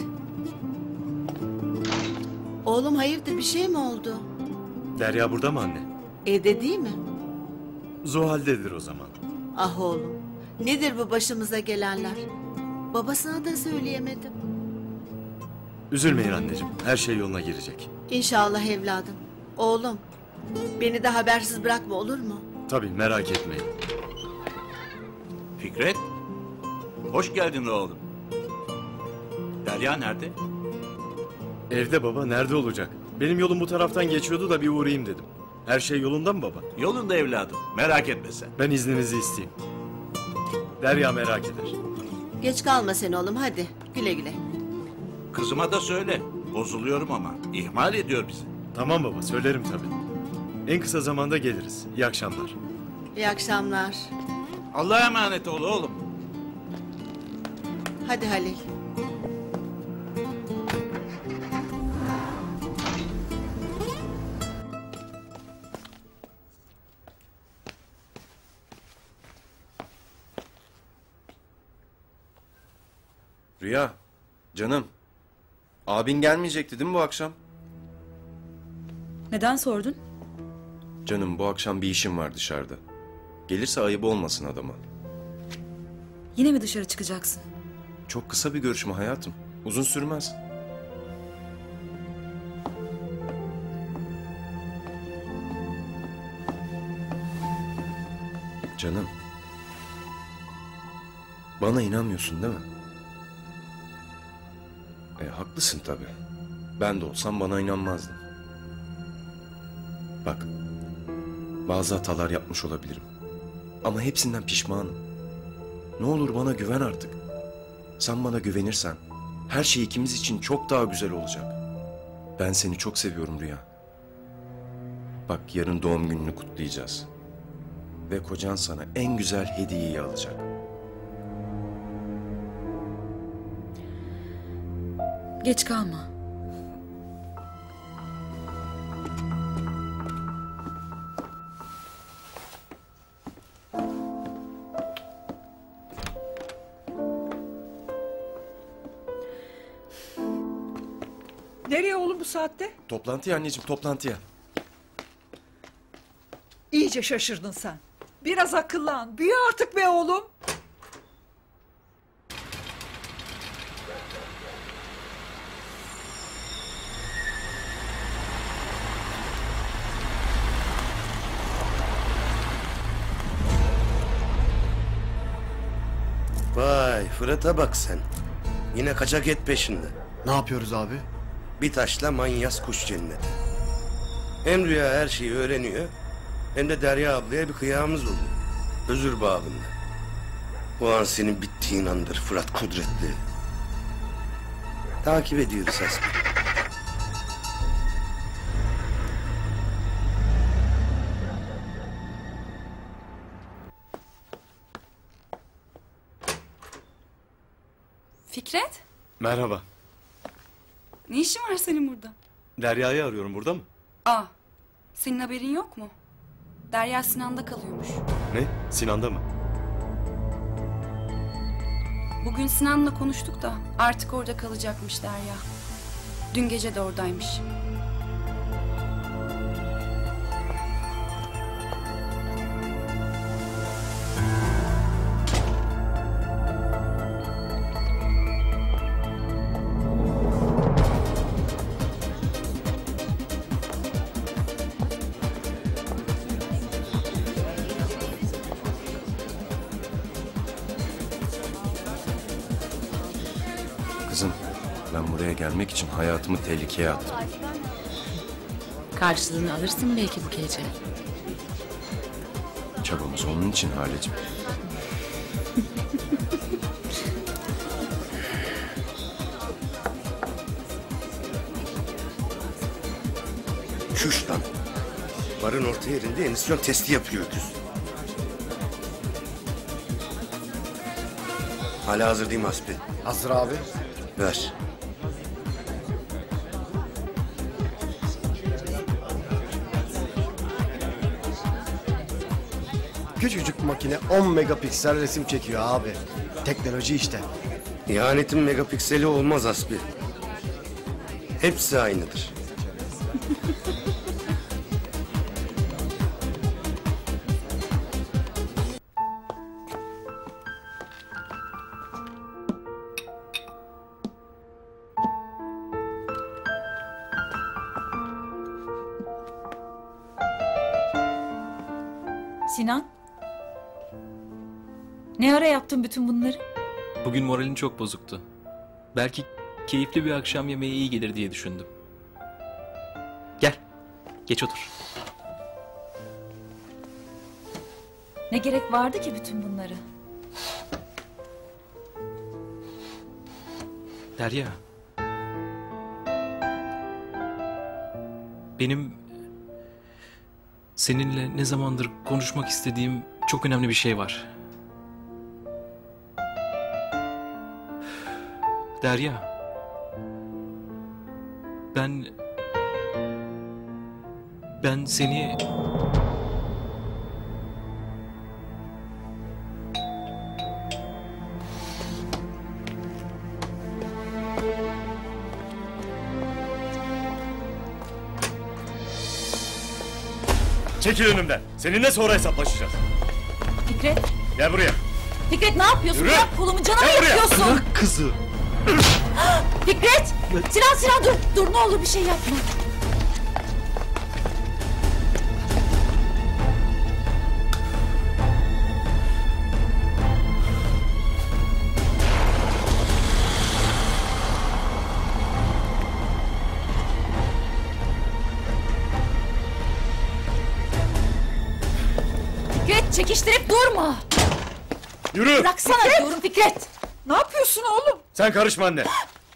Oğlum hayırdır, bir şey mi oldu? Derya burada mı anne? Evde değil mi? Zuhal'dedir o zaman. Ah oğlum. Nedir bu başımıza gelenler? Babasına da söyleyemedim. Üzülmeyin anneciğim. Her şey yoluna girecek. İnşallah evladım. Oğlum. Beni de habersiz bırakma, olur mu? Tabii, merak etmeyin. Fikret, hoş geldin oğlum. Derya nerede? Evde baba, nerede olacak? Benim yolum bu taraftan geçiyordu da bir uğrayayım dedim. Her şey yolunda mı baba? Yolunda evladım, merak etme sen. Ben izninizi isteyeyim. Derya merak eder. Geç kalma sen oğlum, hadi. Güle güle. Kızıma da söyle, bozuluyorum ama ihmal ediyor bizi. Tamam baba, söylerim tabii. En kısa zamanda geliriz. İyi akşamlar. İyi akşamlar. Allah'a emanet ol oğlum. Hadi Halil. Rüya, canım. Abin gelmeyecekti değil mi bu akşam? Neden sordun? Canım, bu akşam bir işim var dışarıda. Gelirse ayıp olmasın adama. Yine mi dışarı çıkacaksın? Çok kısa bir görüşme hayatım. Uzun sürmez. Canım. Bana inanmıyorsun değil mi? Haklısın tabii. Ben de olsam bana inanmazdın. Bak. Bazı hatalar yapmış olabilirim. Ama hepsinden pişmanım. Ne olur bana güven artık. Sen bana güvenirsen her şey ikimiz için çok daha güzel olacak. Ben seni çok seviyorum Rüya. Bak, yarın doğum gününü kutlayacağız. Ve kocan sana en güzel hediyeyi alacak. Geç kalma. Nereye oğlum bu saatte? Toplantıya anneciğim, toplantıya. İyice şaşırdın sen. Biraz akıllan. Büyü artık be oğlum. Vay, Fırat'a bak sen. Yine kaçak et peşinde. Ne yapıyoruz abi? Bir taşla manyas kuş cenneti. Hem Rüya her şeyi öğreniyor, hem de Derya ablaya bir kıyağımız oluyor. Özür babında. Bu an senin bittiğin andır Fırat Kudretli. Takip ediyoruz Hasbi. Fikret, Merhaba. ne işin var senin burada? Derya'yı arıyorum, burada mı? Aa, senin haberin yok mu? Derya Sinan'da kalıyormuş. Ne? Sinan'da mı? Bugün Sinan'la konuştuk da artık orada kalacakmış Derya. Dün gece de oradaymış. Kızım, Ben buraya gelmek için hayatımı tehlikeye attım. Karşılığını alırsın belki bu gece. Çabamız onun için Halecim. Şuş lan. Barın orta yerinde emisyon testi yapıyor öküz. Hala hazır değil mi Hasbi? Hazır abi. Ver. Küçücük makine 10 megapiksel resim çekiyor abi. Teknoloji işte. İhanetin megapikseli olmaz Hasbi. Hepsi aynıdır. Sinan? Ne ara yaptın bütün bunları? Bugün moralin çok bozuktu. Belki keyifli bir akşam yemeği iyi gelir diye düşündüm. Gel, geç otur. Ne gerek vardı ki bütün bunları? Derya. Benim seninle ne zamandır konuşmak istediğim çok önemli bir şey var. Derya. Ben seni... Çekil önümden. Seninle sonra hesaplaşacağız. Fikret. Gel buraya. Fikret ne yapıyorsun? Yürü. Bırak kolumu, canımı Gel buraya. yakıyorsun. Bırak kızı. Fikret! Sinan dur ne olur bir şey yapma. Fikret çekiştirip durma. Yürü. Bıraksana Fikret! diyorum Fikret. Ne yapıyorsun oğlum? Sen karışma anne.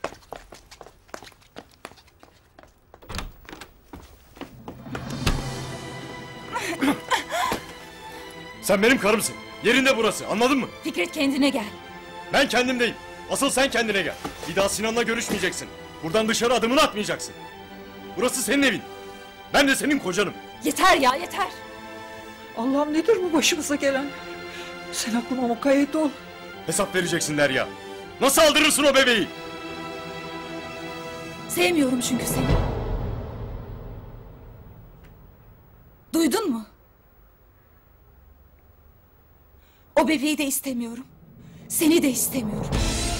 Sen benim karımsın. Yerinde burası. Anladın mı? Fikret kendine gel. Ben kendimdeyim. Asıl sen kendine gel. Bir daha Sinan'la görüşmeyeceksin. Buradan dışarı adımını atmayacaksın. Burası senin evin. Ben de senin kocanım. Yeter ya yeter. Allah'ım nedir bu başımıza gelen? Sen aklıma mukayyet ol. Hesap vereceksin Derya. Nasıl aldırırsın o bebeği? Sevmiyorum çünkü seni. Duydun mu? O bebeği de istemiyorum. Seni de istemiyorum.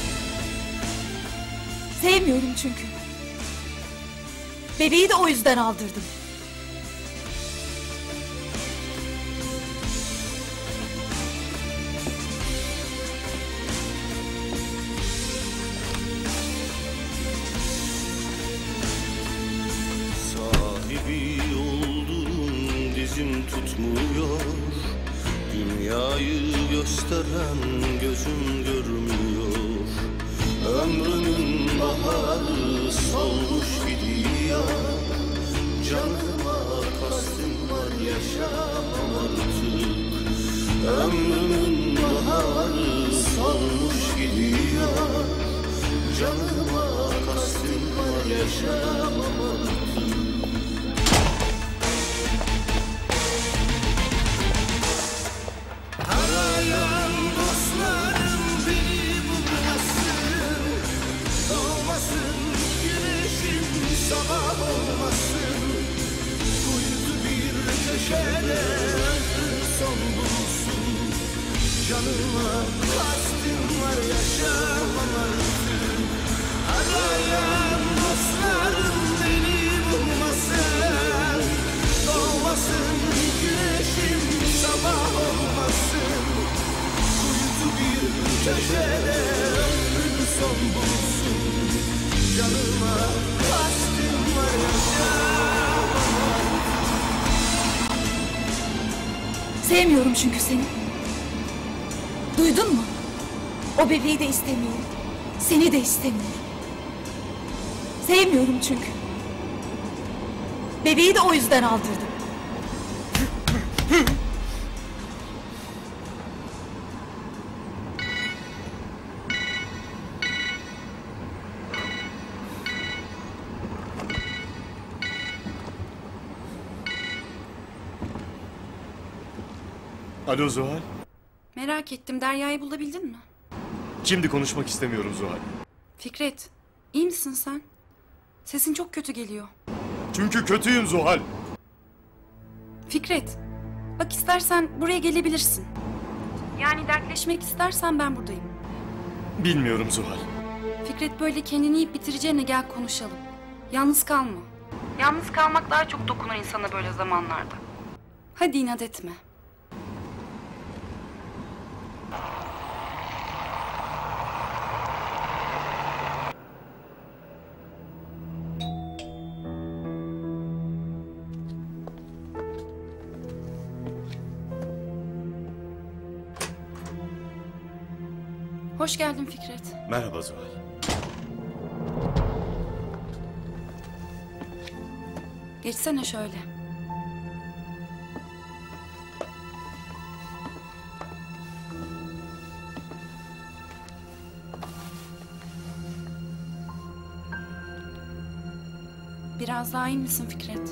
Sevmiyorum çünkü. Bebeği de o yüzden aldırdım. Sahibi oldum dizim tutmuyor. Dünyayı gösteren gözüm görmüyor. Ömrümün baharı solmuş gidiyor. Canıma kastım var yaşamam artık. Ömrümün baharı solmuş gidiyor. Canıma kastım var yaşamam artık. Arayan dostlarım beni bulmasın. Doğmasın güneşim sabah olmasın. Kuytu bir köşede son bulsun. Canıma kastım var yaşamam artık. Arayan dostlarım beni bulmasın. Doğmasın güneşim sabah olmasın. Kuytu bir köşede ömrüm son bulsun. canıma kastım varınca. Sevmiyorum çünkü seni. Duydun mu? O bebeği de istemiyorum. Seni de istemiyorum. Sevmiyorum çünkü. Bebeği de o yüzden aldırdım. Alo Zuhal. Merak ettim, Derya'yı bulabildin mi? Şimdi konuşmak istemiyorum Zuhal. Fikret, iyi misin sen? Sesin çok kötü geliyor. Çünkü kötüyüm Zuhal. Fikret, bak istersen buraya gelebilirsin. Yani dertleşmek istersen ben buradayım. Bilmiyorum Zuhal. Fikret, böyle kendini yiyip bitireceğine gel konuşalım. Yalnız kalma. Yalnız kalmak daha çok dokunar insana böyle zamanlarda. Hadi inat etme. Hoş geldin Fikret. Merhaba Zuhal. Geçsene şöyle. Biraz daha iyi misin Fikret?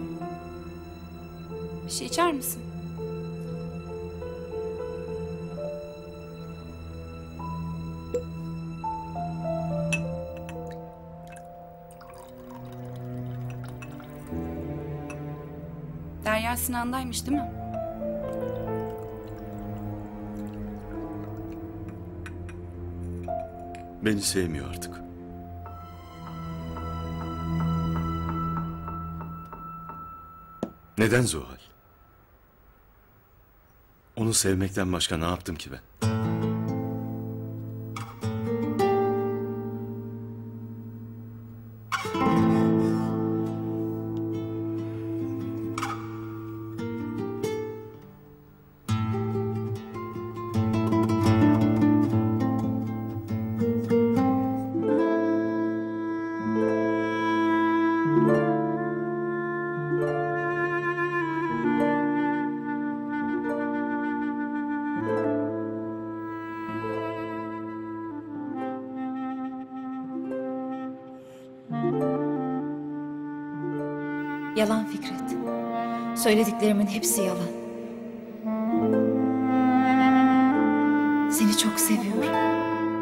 Bir şey içer misin? Derya Sinan'daymış değil mi? Beni sevmiyor artık. Neden Zuhal? Onu sevmekten başka ne yaptım ki ben? Yalan Fikret. Söylediklerimin hepsi yalan. Seni çok seviyorum.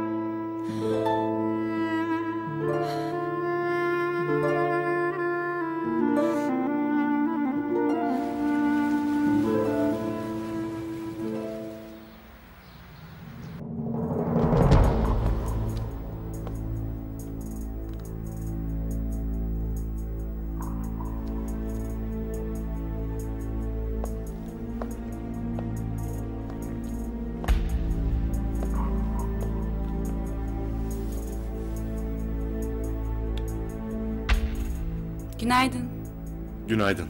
Günaydın. Günaydın.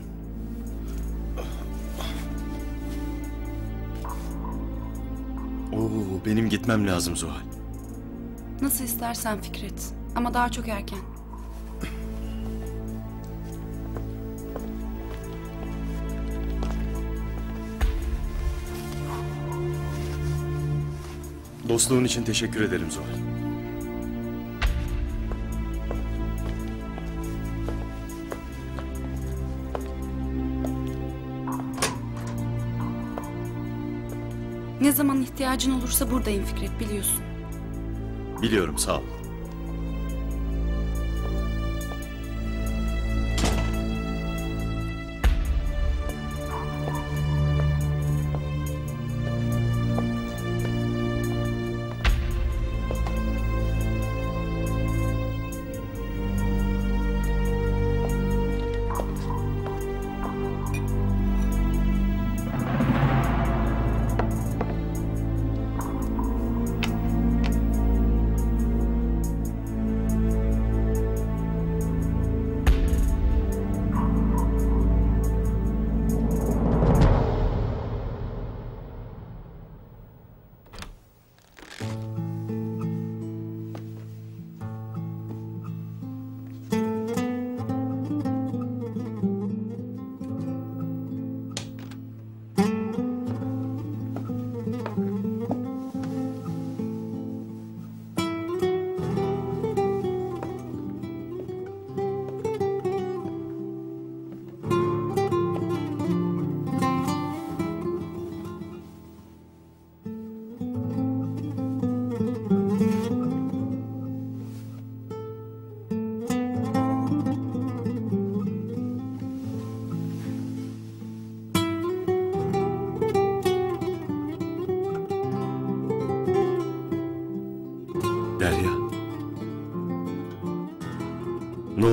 Oo, benim gitmem lazım Zuhal. Nasıl istersen Fikret. Ama daha çok erken. Dostluğun için teşekkür ederim Zuhal. Ne zaman ihtiyacın olursa buradayım Fikret, biliyorsun. Biliyorum, sağ ol.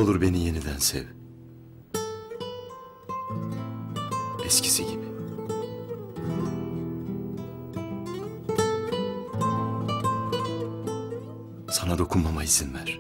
olur beni yeniden sev. Eskisi gibi. Sana dokunmama izin ver.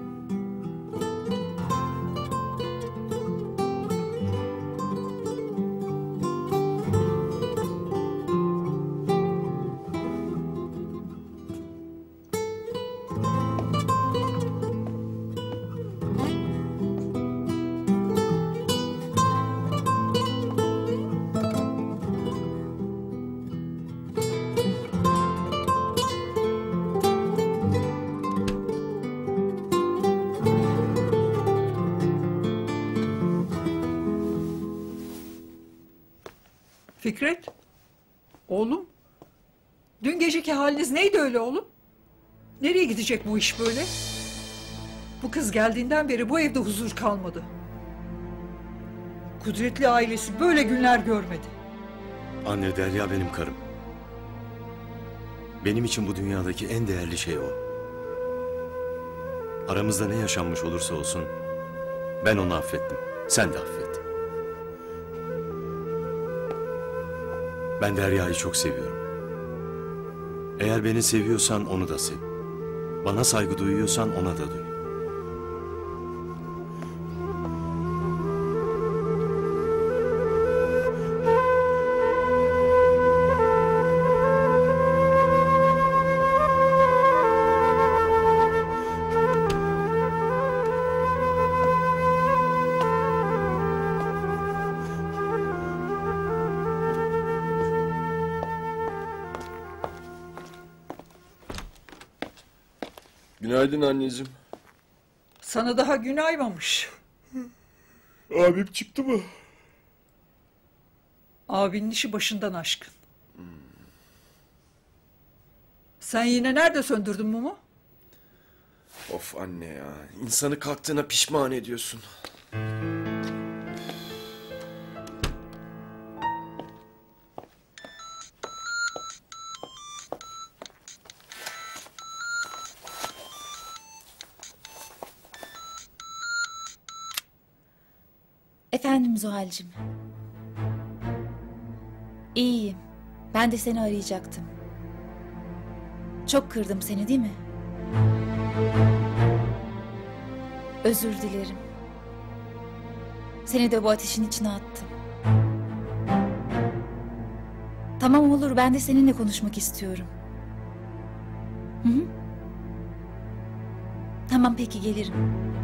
Fikret, oğlum. Dün geceki haliniz neydi öyle oğlum? Nereye gidecek bu iş böyle? Bu kız geldiğinden beri bu evde huzur kalmadı. Kudretli ailesi böyle günler görmedi. Anne, Derya benim karım. Benim için bu dünyadaki en değerli şey o. Aramızda ne yaşanmış olursa olsun ben onu affettim. Sen de affet. Ben Derya'yı çok seviyorum. Eğer beni seviyorsan onu da sev. Bana saygı duyuyorsan ona da duy. Günaydın anneciğim. Sana daha gün aymamış. Abim çıktı mı? Abinin işi başından aşkın. Sen yine nerede söndürdün mumu? Of anne ya. İnsanı kalktığına pişman ediyorsun. Efendim Zuhal'cığım. İyiyim. Ben de seni arayacaktım. Çok kırdım seni değil mi? Özür dilerim. Seni de bu ateşin içine attım. Tamam olur, ben de seninle konuşmak istiyorum. Hı hı. Tamam peki, gelirim.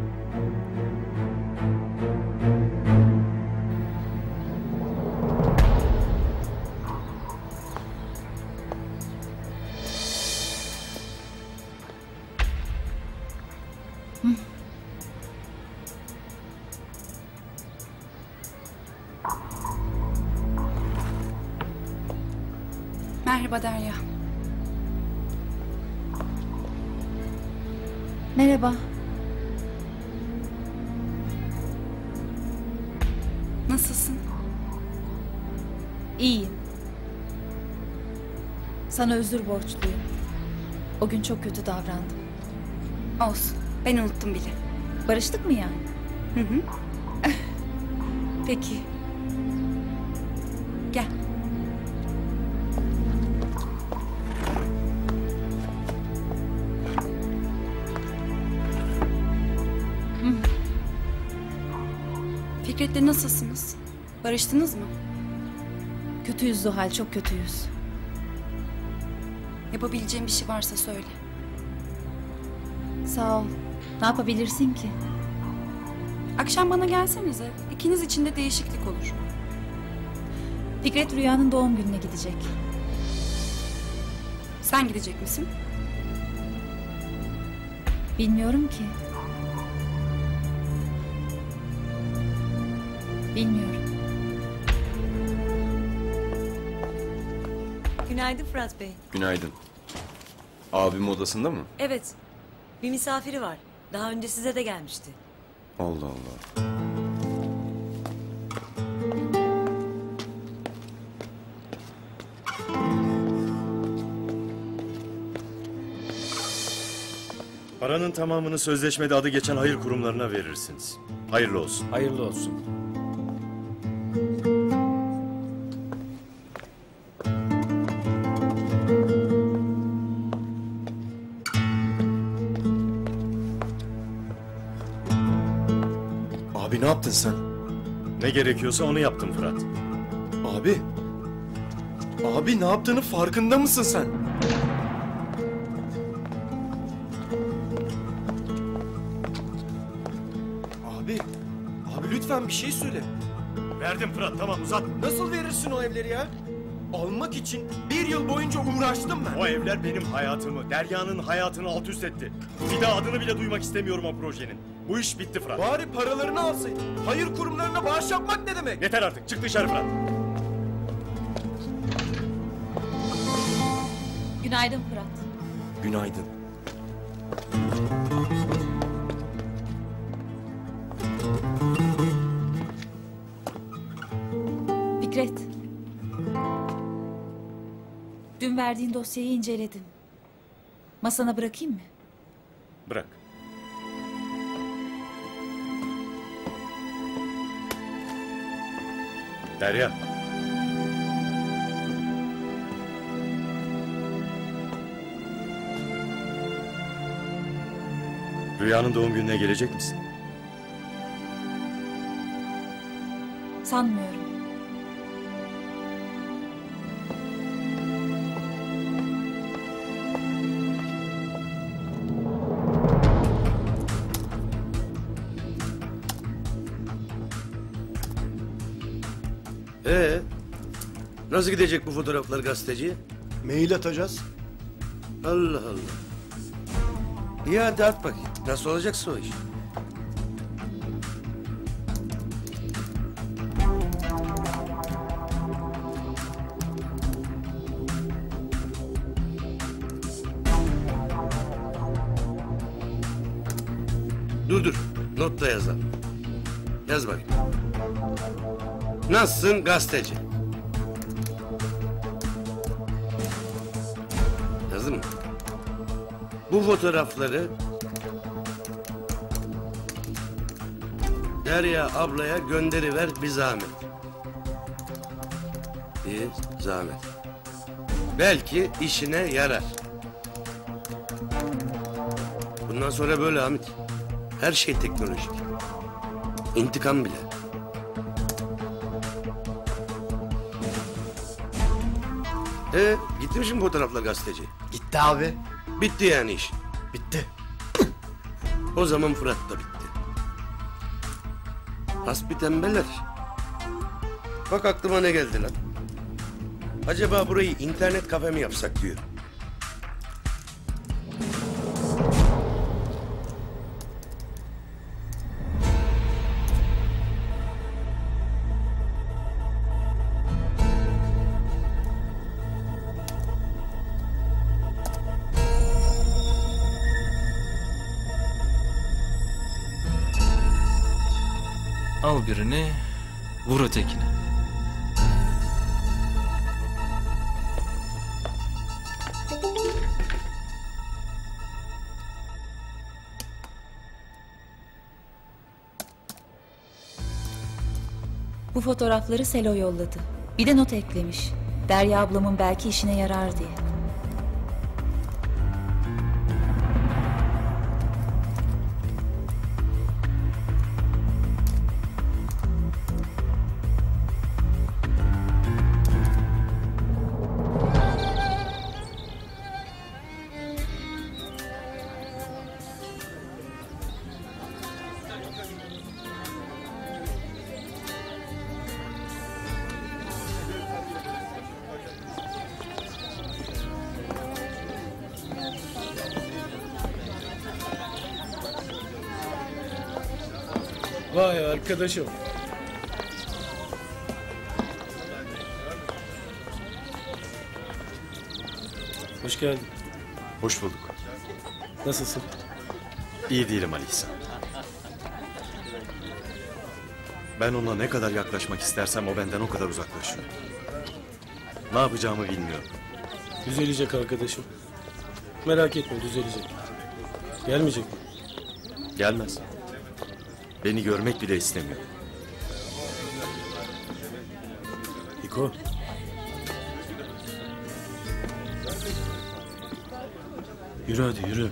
Merhaba Derya. Merhaba. Nasılsın? İyiyim. Sana özür borçluyum. O gün çok kötü davrandım. Olsun. Ben unuttum bile. Barıştık mı yani? Hı hı. Peki. Gel. Fikret'le nasılsınız? Barıştınız mı? Kötüyüz Zuhal, çok kötüyüz. Yapabileceğim bir şey varsa söyle. Sağ ol. Ne yapabilirsin ki? Akşam bana gelsenize. İkiniz için de değişiklik olur. Fikret Rüya'nın doğum gününe gidecek. Sen gidecek misin? Bilmiyorum ki. Bilmiyorum. Günaydın Fırat Bey. Günaydın. Abim odasında mı? Evet, bir misafiri var. Daha önce size de gelmişti. Allah Allah. Paranın tamamını sözleşmede adı geçen hayır kurumlarına verirsiniz. Hayırlı olsun. Hayırlı olsun. Abi ne yaptın sen? Ne gerekiyorsa onu yaptım Fırat. Abi. Abi ne yaptığının farkında mısın sen? Abi. Abi lütfen bir şey söyle. Verdim Fırat, tamam uzat. Nasıl verirsin o evleri ya? Almak için 1 yıl boyunca uğraştım ben. O evler benim hayatımı, Derya'nın hayatını alt üst etti. Bir daha adını bile duymak istemiyorum o projenin. Bu iş bitti Fırat. Bari paralarını alsaydın. Hayır kurumlarına bağış yapmak ne demek? Yeter artık, çık dışarı Fırat. Günaydın Fırat. Günaydın. Fikret. Dün verdiğin dosyayı inceledim. Masana bırakayım mı? Bırak. Derya. Rüya'nın doğum gününe gelecek misin? Sanmıyorum. Nasıl gidecek bu fotoğraflar gazeteciye? Mail atacağız. Allah Allah. İyi hadi at bakayım. Nasıl olacaksa o iş. Dur. Not da yazalım. Yaz bakayım. Nasılsın gazeteci? Yazdın mı? Bu fotoğrafları Derya ablaya gönderiver bir zahmet. Bir zahmet. Belki işine yarar. Bundan sonra böyle Hamit. Her şey teknolojik. İntikam bile. Gitti mi şimdi fotoğraflar gazeteci? Gitti abi. Bitti yani iş. Bitti. O zaman Fırat da bitti. Hasbi tembeller. Bak aklıma ne geldi lan. Acaba burayı internet kafe mi yapsak diyor. Al birini, vur ötekini. Bu fotoğrafları Selo yolladı. Bir de not eklemiş. Derya ablamın belki işine yarar diye. Vay arkadaşım. Hoş geldin. Hoş bulduk. Nasılsın? İyi değilim Ali İhsan. Ben ona ne kadar yaklaşmak istersem o benden o kadar uzaklaşıyor. Ne yapacağımı bilmiyorum. Düzelecek arkadaşım. Merak etme, düzelecek. Gelmeyecek mi? Gelmez. Beni görmek bile istemiyor. Niko. Yürü hadi yürü.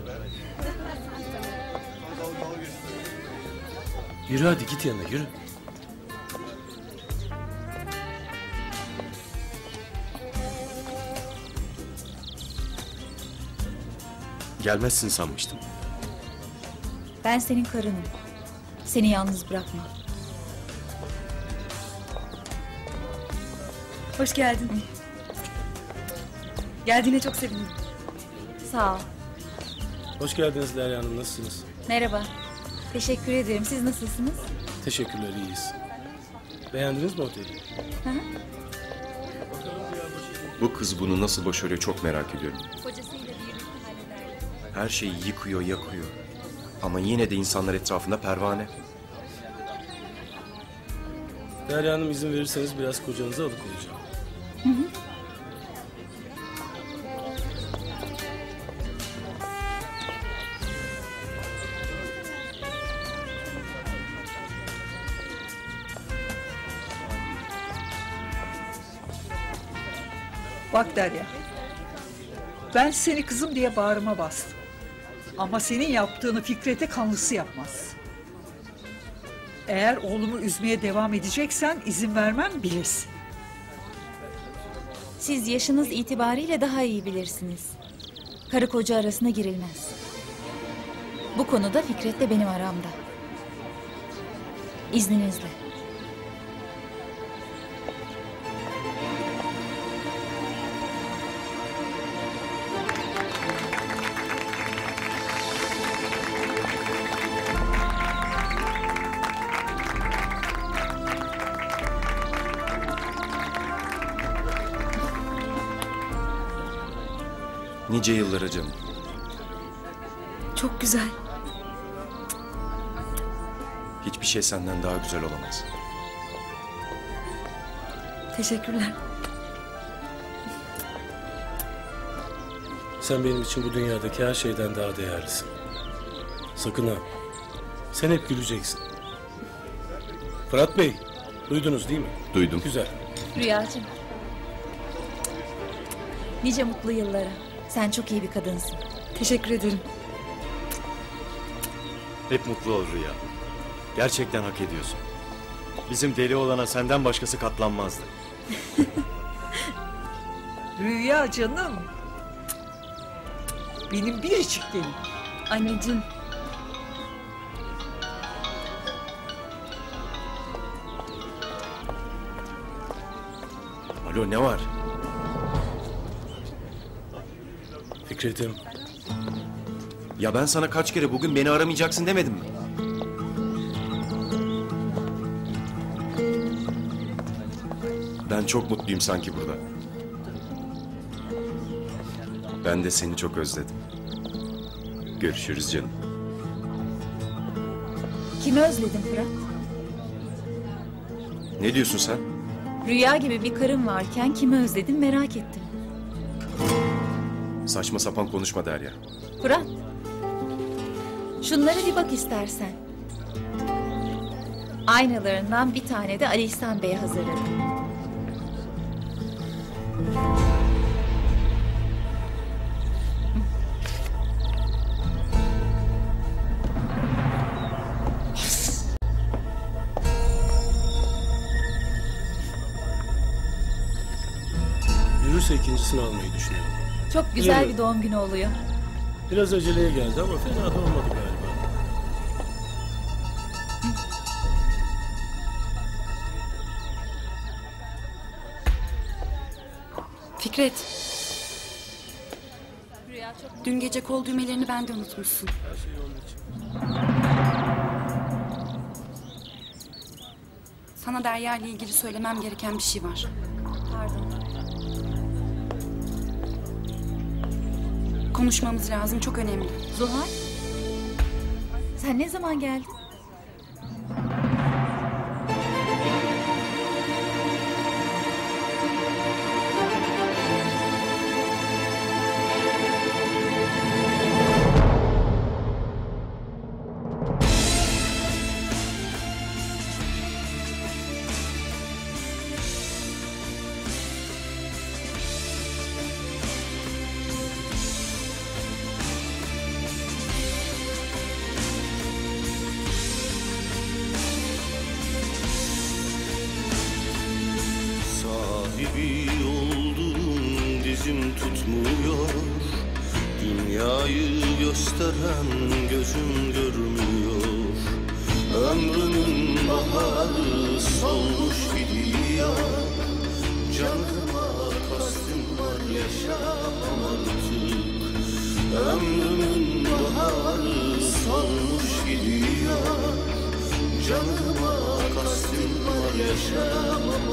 Yürü hadi git yanına yürü. Gelmezsin sanmıştım. Ben senin karınım. Seni yalnız bırakmam. Hoş geldin. Geldiğine çok sevindim. Sağ ol. Hoş geldiniz Derya Hanım, nasılsınız? Merhaba. Teşekkür ederim. Siz nasılsınız? Teşekkürler, iyiyiz. Beğendiniz mi oteli? Hı hı. Bu kız bunu nasıl başarıyor çok merak ediyorum. Kocasıyla birlikte hallederler. Her şeyi yıkıyor, yakıyor. Ama yine de insanlar etrafında pervane. Derya Hanım izin verirseniz biraz kocanızı alıkoyacağım. Hı hı. Bak Derya, ben seni kızım diye bağrıma bastım. Ama senin yaptığını Fikret'e kanlısı yapmaz. Eğer oğlumu üzmeye devam edeceksen izin vermem, bilesin. Siz yaşınız itibariyle daha iyi bilirsiniz. Karı koca arasına girilmez. Bu konuda Fikret'le benim aramda. İzninizle. Nice yıllara canım. Çok güzel. Hiçbir şey senden daha güzel olamaz. Teşekkürler. Sen benim için bu dünyadaki her şeyden daha değerlisin. Sakın ha. Sen hep güleceksin. Fırat Bey, duydunuz değil mi? Duydum. Güzel. Rüyacığım. Nice mutlu yıllara. Sen çok iyi bir kadınsın. Teşekkür ederim. Hep mutlu ol Rüya. Gerçekten hak ediyorsun. Bizim deli olana senden başkası katlanmazdı. Rüya canım. Benim biricik delim. Anneciğim. Alo, ne var? Fikret'im. Ya ben sana kaç kere bugün beni aramayacaksın demedim mi? Ben çok mutluyum sanki burada. Ben de seni çok özledim. Görüşürüz canım. Kimi özledin Fırat? Ne diyorsun sen? Rüya gibi bir karın varken kimi özledin merak ettim. Saçma sapan konuşma Derya. Fırat. Şunlara bir bak istersen. Aynalarından bir tane de Ali İhsan Bey'e hazırladım. Yürürse ikincisini almayı düşünüyorum. Çok güzel Yürü. bir doğum günü oluyor. Biraz aceleye geldi ama fena da olmadı galiba. Fikret. Dün gece kol düğmelerini ben de unutmuşsun. Sana Derya ile ilgili söylemem gereken bir şey var. Pardon. Konuşmamız lazım, çok önemli. Zuhal. Sen ne zaman geldin? gibi oldum, dizim tutmuyor. Dünyayı gösteren gözüm görmüyor. Ömrümün baharı solmuş gidiyor. Canıma kastım var, yaşamam artık. Ömrümün baharı solmuş gidiyor. Canıma kastım var, yaşamam